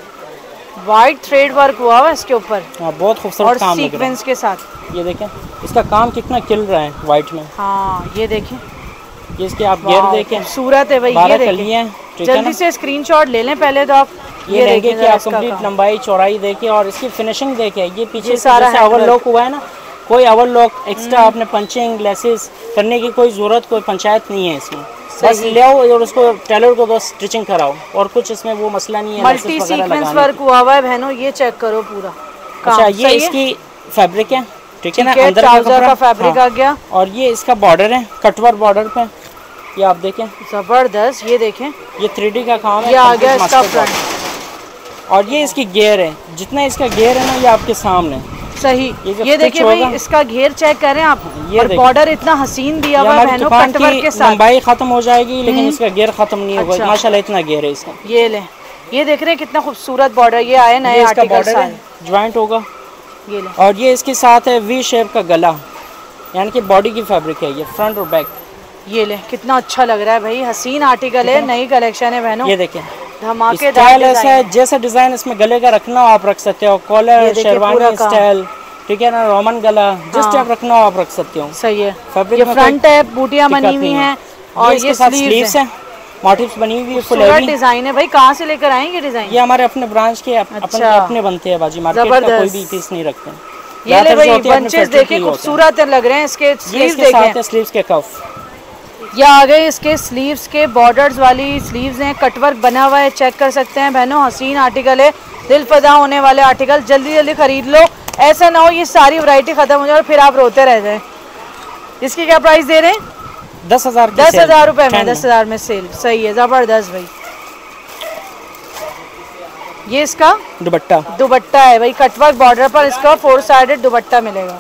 वाइट थ्रेड वर्क हुआ हुआ इसके ऊपर। हाँ, बहुत खूबसूरत काम लग रहा है सीक्वेंस के साथ। ये देखें इसका काम कितना खिल रहा है वाइट में। हाँ ये देखें, ये इसके आप घेर देखें, खूबसूरत है भाई। ये देखें, जल्दी से स्क्रीनशॉट ले लें पहले तो आप। ये लहंगे की आप कंप्लीट लंबाई चौड़ाई देखिए और इसकी फिनिशिंग देखिए। ये पीछे सारा ओवरलॉक हुआ है ना, कोई ओवरलॉक एक्स्ट्रा आपने पंचिंग लेसेस करने की कोई ज़रूरत, कोई पंचायत नहीं है इसमें। बस ले आओ और उसको टेलर को बस स्टिचिंग कराओ और कुछ इसमें वो मसला नहीं है। मल्टी सीक्वेंस वर्क हुआ हुआ है बहनों, ये चेक करो पूरा। अच्छा, ये इसकी फैब्रिक है, ठीक है ना, अंदर ट्राउजर का फैब्रिक आ गया। और ये इसका बॉर्डर है कटवर बॉर्डर पे, ये आप देखें जबरदस्त। ये देखें, ये थ्री डी का काम है। ये आ गया इसका फ्रंट। और ये इसकी गेयर है, जितना इसका गेयर है ना ये आपके सामने सही। ये, ये देखिए भाई, इसका घेर चेक करें आप। ये और बॉर्डर इतना हसीन दिया हुआ है बहनों, कटवर्क के साथ। लंबाई खत्म हो जाएगी लेकिन इसका घेर खत्म नहीं होगा। अच्छा। माशाल्लाह इतना घेर है इसका। ये ले, ये देख रहे हैं कितना खूबसूरत बॉर्डर। ये आए नए आर्टिकल ज्वाइंट होगा। ये ले, और ये इसके साथ है वी शेप का गला, यानी कि बॉडी की फैब्रिक है ये, फ्रंट और बैक। ये ले, कितना अच्छा लग रहा है भाई, हसीन आर्टिकल है, नई कलेक्शन है बहनों। ये देखें धमाकेदार ऐसा है, जैसा डिजाइन इसमें गले का रखना हो आप रख सकते हो। कॉलर शेरवानी स्टाइल, ठीक है ना, रोमन गला, जिस टाइप रखना हो आप रख सकते हो। सही है। फैब्रिक ये फ्रंट है, बूटियां बनी हुई हैं और ये इसके साथ स्लीव्स हैं, मोटिव्स बनी हुई है, फुल हैवी डिजाइन है भाई। कहाँ से लेकर आएंगे डिजाइन? ये हमारे अपने ब्रांच के अप, अच्छा। अपने अपने बनते हैं बाजी, मार्केट का कोई भी पीस नहीं रखते। ये ले भाई, बंचेस देखिए खूबसूरत लग रहे हैं। इसके स्लीव्स देखें, स्लीव्स के कफ ये आ गए, इसके स्लीव्स के बॉर्डर्स वाली स्लीव्स हैं, कटवर्क बना हुआ है, चेक कर सकते हैं बहनों। हसीन आर्टिकल है, दिल फदा होने वाले आर्टिकल, जल्दी जल्दी खरीद लो। ऐसा ना हो ये सारी वैरायटी खत्म हो जाए और फिर आप रोते रह जाए। इसकी क्या प्राइस दे रहे हैं? दस हजार दस हजार रुपए में, दस हजार में सेल। सही है, जबरदस्त भाई। ये इसका दुपट्टा दुपट्टा है भाई, कटवर्क बॉर्डर पर इसका फोर साइडेड दुपट्टा मिलेगा।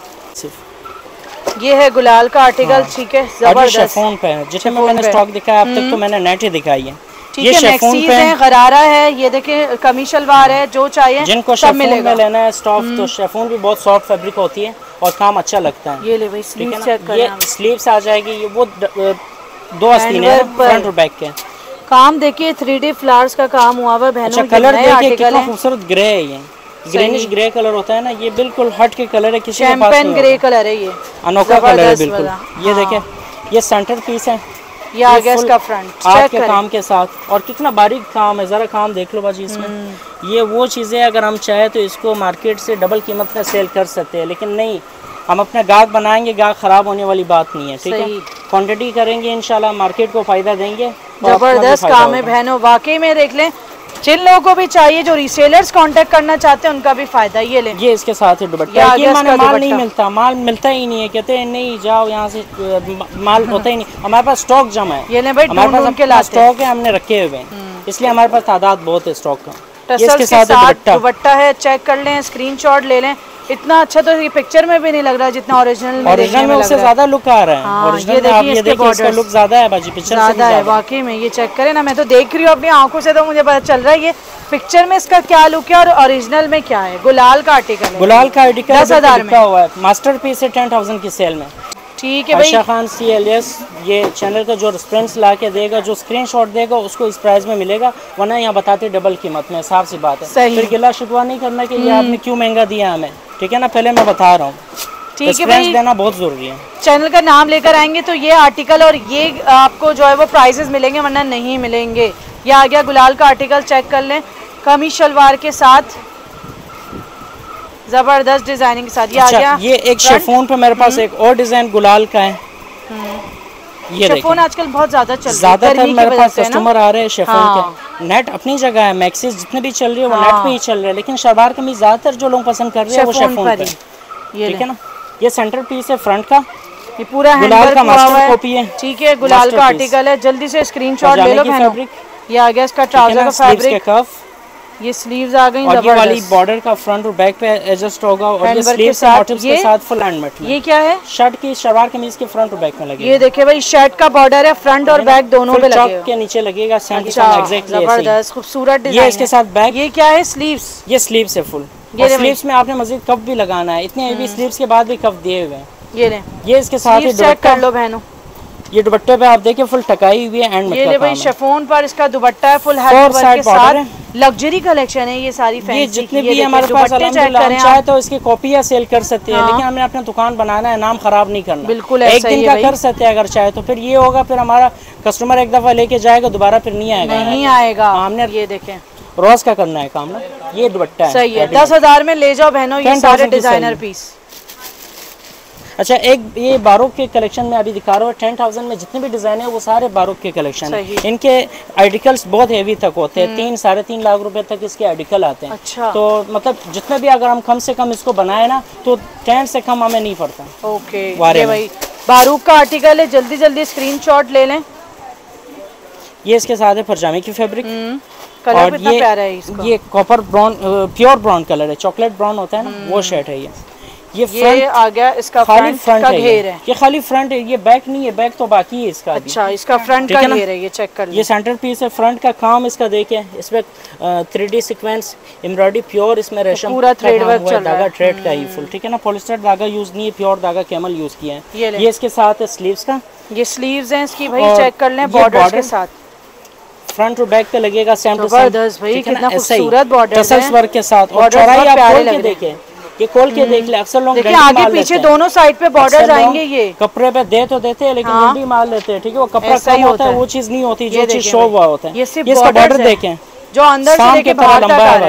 ये है गुलाल का आर्टिकल, ठीक है, जबरदस्त। शिफॉन पे है, जितने में मैंने स्टॉक दिखाया अब तक तो मैंने नेट ही दिखाई है। ठीक है, मैक्सीज है, गरारा है, ये देखें कमी शलवार है, जो चाहिए जिनको शिफॉन में लेना है स्टॉक, तो शिफॉन भी बहुत सॉफ्ट फैब्रिक होती है और काम अच्छा लगता है। ये ले भाई, स्लीव चेक करें, ये स्लीव्स आ जाएगी। ये वो दो आस्तीन है फ्रंट और बैक के। काम देखिए, थ्री डी फ्लावर्स का काम हुआ हुआ बहनों। अच्छा, कलर देखिए कितना खूबसूरत ग्रे है, ये ग्रीनिश ग्रे कलर होता है ना, ये बिल्कुल हट के कलर है, किसी के पास नहीं होगा। ग्रे कलर है, ये अनोखा कलर है बिल्कुल। ये देखें, ये सेंटर पीस है, ये आ गया इसका फ्रंट आज के काम के साथ। और कितना बारीक काम है, जरा काम देख लो बाजी इसमें। ये वो चीज़ें अगर हम चाहे तो इसको मार्केट से डबल कीमत में सेल कर सकते हैं, लेकिन नहीं, हम अपने गाहक बनाएंगे, गाहक खराब होने वाली बात नहीं है, ठीक है। क्वांटिटी करेंगे इंशाल्लाह, मार्केट को फायदा देंगे। जबरदस्त काम है बहनों, वाकई में देख लें। जिन लोगों को भी चाहिए, जो रीसेलर्स कांटेक्ट करना चाहते हैं, उनका भी फायदा। ये ले, ये इसके साथ है दुपट्टा। ये माने माल नहीं मिलता, माल मिलता ही नहीं है, कहते हैं नहीं जाओ यहाँ से, माल होता ही नहीं। हमारे पास स्टॉक जमा है, ये ले भाई, हमारे पास के स्टॉक है, हमने रखे हुए हैं, इसलिए हमारे पास तादाद बहुत है स्टॉक का। इसके साथ दुपट्टा है, चेक कर लें, स्क्रीनशॉट ले लें। इतना अच्छा तो ये पिक्चर में भी नहीं लग रहा जितना ओरिजिनल में। ओरिजिनल में उससे ज्यादा लुक आ रहा है। हाँ, ओरिजिनल में आप ये देखिए, इसका लुक ज्यादा है बाजी, पिक्चर से ज्यादा है वाकई में। ये चेक करें ना, मैं तो देख रही हूँ अपनी आंखों से, तो मुझे पता चल रहा है ये पिक्चर में इसका क्या लुक है और ओरिजिनल में क्या है। गुलाल का आर्टिकल है, गुलाल का आर्टिकल दस हजार में हुआ है, मास्टर पीस है, टेन थाउजेंड की सेल में। ठीक है भाई। Ayesha Khan C L S, ये चैनल का जो रेस्पॉन्स ला के देगा, जो स्क्रीनशॉट देगा, उसको इस प्राइस में मिलेगा, वरना यहाँ बताते डबल कीमत में, साफ सी बात है। फिर गिला शिकवा नहीं करना कि ये आपने क्यों महंगा दिया हमें, ठीक है ना, पहले मैं बता रहा हूँ। ठीक है भाई, देना बहुत जरूरी है। चैनल का नाम लेकर आएंगे तो ये आर्टिकल और ये आपको जो है वो प्राइसेस मिलेंगे, वरना नहीं मिलेंगे। ये आ गया गुलाल का आर्टिकल, चेक कर लें, कमी शलवार के साथ, जबरदस्त डिजाइनिंग के साथ। ये अच्छा, आ गया। ये एक शिफॉन पे मेरे पास एक और डिजाइन गुलाल का है। ये शिफॉन आजकल बहुत ज्यादा चल रहा है, ज्यादातर मेरे पास कस्टमर आ रहे हैं शिफॉन हाँ। के। नेट अपनी जगह है, मैक्सिस जितने भी चल रही है वो हाँ। नेट पे ही चल रहे हैं, लेकिन शलवार कमीज ज्यादातर जो लोग पसंद कर रहे हैं वो शिफॉन पे, ठीक है ना। ये सेंटर पीस है फ्रंट का, ये पूरा गुलाल का मास्टर कॉपी है, ठीक है, गुलाल का आर्टिकल है। जल्दी से स्क्रीनशॉट ले लो बहनों। ये आ गया इसका ट्राउजर का फैब्रिक, ये स्लीव्स आ गई, और ये वाली बॉर्डर का फ्रंट और बैक पे एडजस्ट होगा, और ये स्लीव्स के मोटिव्स के साथ फुल हैंडमेड में। ये क्या है? शर्ट की शलवार कमीज के फ्रंट और बैक में लगेगा। ये देखिए भाई, शर्ट का बॉर्डर है, फ्रंट और बैक दोनों पे लगेगा, के नीचे लगेगा। जबरदस्त खूबसूरत डिजाइन। ये इसके साथ बैक। ये क्या है? स्लीव्स। ये स्लीव्स है फुल, और स्लीव्स में आपने मजीद कफ भी लगाना है, इतने हेवी स्लीव्स के बाद भी कफ दिए हुए हैं। ये ले, ये इसके साथ ही चेक कर लो बहनों। ये दुपट्टे पे आप देखिए फुल टकाई हुई है, एंड ये ले भाई शिफॉन पर इसका दुपट्टा है, फुल हैवी वर्क के साथ, लग्जरी कलेक्शन है ये सारी फैंसी। ये जितने भी हमारे पास अल्हम्दुलिल्लाह हम चाहे तो इसकी कॉपियां सेल कर सकते हैं, लेकिन हमने अपना दुकान बनाना है, नाम खराब नहीं करना। बिल्कुल एक दिन का कर सकते हैं अगर चाहे तो, फिर ये होगा फिर हमारा कस्टमर एक दफा लेके जाएगा दोबारा फिर नहीं आएगा, नहीं आएगा। हमने ये देखें रोज का करना है काम ना। ये दुपट्टा सही है, दस हजार में ले जाओ बहनों ये सारे डिजाइनर पीस। अच्छा, एक ये बारोक के कलेक्शन में अभी दिखा रहा हूँ, टेन थाउजेंड में जितने भी डिजाइन है वो सारे बारोक के कलेक्शन है। इनके आर्टिकल्स बहुत हेवी तक होते हैं, तीन साढ़े तीन लाख रुपए तक इसके आर्टिकल आते हैं। अच्छा। तो मतलब जितने भी अगर हम कम से कम इसको बनाए ना तो टेन से कम हमें नहीं पड़ता। ओके, ये भाई बारूक का आर्टिकल है, जल्दी जल्दी स्क्रीनशॉट ले लें। ये इसके साथ है परजामे की फैब्रिक, कलर कितना प्यारा है इसका। ये copper brown, pure brown colour है, चॉकलेट ब्राउन होता है ना वो शेड है। ये ये फ्रंट ये आ गया, इसका खाली फ्रंट, फ्रंट का है, घेर है। ये खाली फ्रंट है, ये बैक नहीं है, बैक तो बाकी है इसका। अच्छा, इसका फ्रंट का घेर है, ये चेक कर लीजिए। ये सेंटर पीस है, फ्रंट का काम इसका देखिए, इसमें three D sequence embroidery pure, इसमें रेशम पूरा थ्रेड वर्क चल रहा है, धागा थ्रेड का ही फुल, ठीक है ना। पॉलिस्टर धागा यूज नहीं है, प्योर धागा कैमल यूज किया है। ये इसके साथ है स्लीव्स का, ये स्लीव्स हैं इसकी भाई, चेक कर लें बॉर्डर के साथ। फ्रंट और बैक पे लगेगा सेम टू सेम, जबरदस्त भाई, कितना खूबसूरत बॉर्डर है, टसल्स वर्क के साथ। और चौड़ाई आप खोल के देखिए, ये खोल के देख ले, अक्सर लोग देखिए आगे पीछे दोनों साइड पे बॉर्डर आएंगे। ये कपड़े पे दे तो देते हैं लेकिन जल्दी माल लेते हैं, ठीक है। वो कपड़ा कम होता है, वो चीज नहीं होती जो चीज शो हुआ होता है। ये इसका बॉर्डर देखें जो अंदर से लेके बाहर तक आ रहा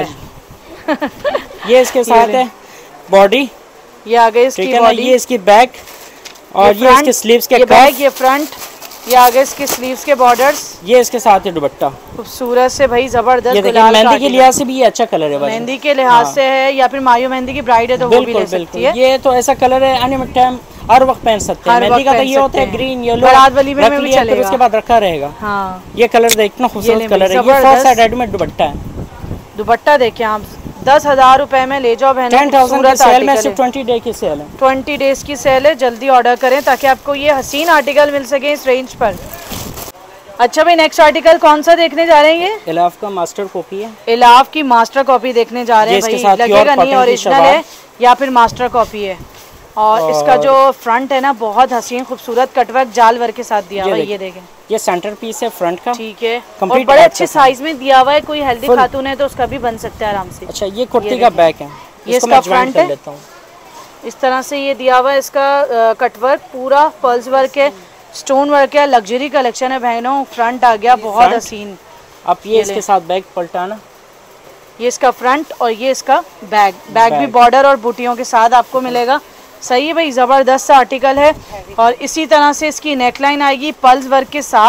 है। ये इसके साथ है बॉडी, ये आगे इसकी बॉडी, ये इसकी बैक, और ये इसके स्लीव्स के बैक, ये फ्रंट, ये आगे इसके स्लीव्स के बॉर्डर्स, ये इसके साथ है दुपट्टा खूबसूरत से भाई, जबरदस्त। मेहंदी के लिहाज से भी ये अच्छा कलर है, मेहंदी के लिहाज से है या फिर मायू मेहंदी की ब्राइड है तो वो भी ले सकती है। ये तो ऐसा कलर है एनी टाइम हर वक्त पहन सकते हैं। मेहंदी का तो ये होता है ग्रीन येलो, बारात वाली में भी चलेगा, उसके बाद रखा रहेगा। हाँ, ये कलर देखना खूबसूरत कलर है, ये फोर साइड रेडीमेड दुपट्टा है। दुपट्टा देखिए आप, दस हजार रुपए में ले जाओ बहन। टेन थाउजेंड की सेल में सिर्फ ट्वेंटी डे की सेल है, ट्वेंटी डेज की सेल है, जल्दी ऑर्डर करें ताकि आपको ये हसीन आर्टिकल मिल सके इस रेंज पर। अच्छा भाई, नेक्स्ट आर्टिकल कौन सा देखने जा रहे हैं? ये इलाफ का मास्टर कॉपी है, इलाफ की मास्टर कॉपी देखने जा रहे हैं भाई। लगेगा नहीं ओरिजिनल है या फिर मास्टर कॉपी है। और, और इसका जो फ्रंट है ना बहुत हसीन खूबसूरत कटवर्क जाल वर्क के साथ दिया हुआ है। ये देखें, ये सेंटर पीस है फ्रंट का, ठीक है, और बड़े अच्छे साइज में दिया हुआ है। कोई हेल्दी खातून है तो उसका भी बन सकता है आराम से। अच्छा, ये कुर्ती का बैक है, ये इसका फ्रंट है, इस तरह से ये दिया हुआ है। इसका कटवर्क पूरा पर्ल्स वर्क है, स्टोन वर्क है, लग्जरी कलेक्शन है बहनों। फ्रंट आ गया बहुत हसीन। अब ये इसके साथ बैग पलटाना, ये इसका फ्रंट और ये इसका बैग, बैग भी बॉर्डर और बूटियों के साथ आपको मिलेगा। सही है भाई, जबरदस्त आर्टिकल है। और इसी तरह से इसकी नेकलाइन आएगी पर्ल्स वर्क के साथ।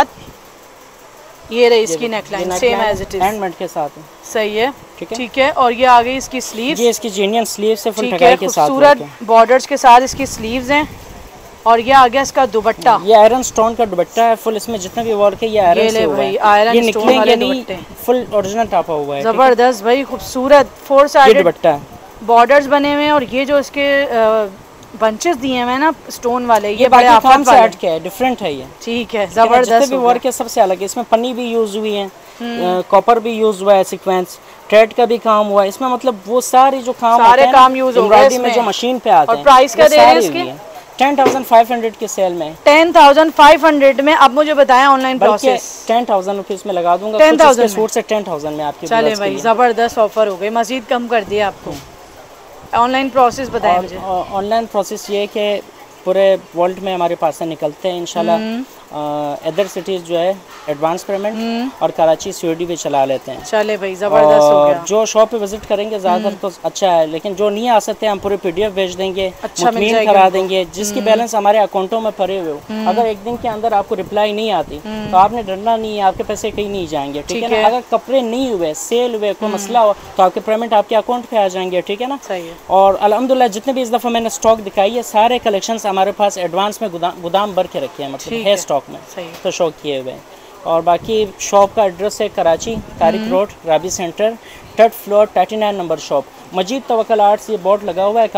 ये रही इसकी neckline same as it is, handmade के साथ है। सही है, ठीक है। और ये आ गई इसकी स्लीव्स, ये इसकी जीनियन स्लीव्स है, फुल टकाई के साथ, खूबसूरत बॉर्डर्स के साथ इसकी स्लीव्स हैं। और ये आ गया इसका दुपट्टा, ये आयरन स्टोन का दुपट्टा है फुल, इसमें जितना भी वर्क है ये आयरन से हुआ है। आयरन ये निकलेंगे नहीं, फुल ओरिजिनल टापा हुआ है। जबरदस्त भाई, खूबसूरत फोर साइडेड दुपट्टा है, बॉर्डर्स बने हुए हैं। और ये जो इसके बंचेस दिए हुए हैं ना स्टोन वाले, ये बड़े आफत से हट के है, डिफरेंट है ये, ठीक है, जबरदस्त भी वर्क है, सबसे अलग है। इसमें पन्नी भी यूज हुई है, कॉपर भी यूज हुआ है, सीक्वेंस थ्रेड का भी काम हुआ है इसमें। मतलब वो सारे जो काम सारे काम यूज हो गए इसमें, जो मशीन पे आते हैं। और प्राइस क्या दे रहे हैं इसके? टेन थाउजेंड फाइव हंड्रेड की सेल में, टेन थाउजेंड फाइव हंड्रेड में। अब मुझे बताएं online process, ten thousand rupees में लगा दूंगा, टेन थाउजेंड सूट से टेन थाउजेंड में आपकी। चले भाई, जबरदस्त ऑफर हो गई, मजीद कम कर दिया आपको। ऑनलाइन प्रोसेस बताएं मुझे। ऑनलाइन प्रोसेस ये है कि पूरे वर्ल्ड में हमारे पास से निकलते हैं इंशाल्लाह। अदर सिटीज जो है एडवांस पेमेंट और कराची सीओडी पे चला लेते हैं। चले भाई, जबरदस्त हो गया। जो शॉप पे विजिट करेंगे ज़्यादातर तो अच्छा है, लेकिन जो नहीं आ सकते हम पूरे पीडीएफ भेज देंगे, अच्छा मुतमीन करा देंगे। जिसकी बैलेंस हमारे अकाउंटों में पड़े हुए हो, अगर एक दिन के अंदर आपको रिप्लाई नहीं आती तो आपने डरना नहीं है, आपके पैसे कहीं नहीं जाएंगे, ठीक है ना। अगर कपड़े नहीं हुए, सेल हुए, कोई मसला हो तो आपके पेमेंट आपके अकाउंट पे आ जाएंगे, ठीक है ना। और अल्हम्दुलिल्लाह जितने भी इस दफ़ा मैंने स्टॉक दिखाई है सारे कलेक्शंस हमारे पास एडवांस में गोदाम भर के रखे हैं, मतलब है स्टॉक में, तो शो किए हुए। और बाकी शॉप का एड्रेस है Karachi Tariq road Rabi centre, third floor, thirty nine number shop, Majeed Tawakkal arts, ये बोर्ड लगा हुआ है।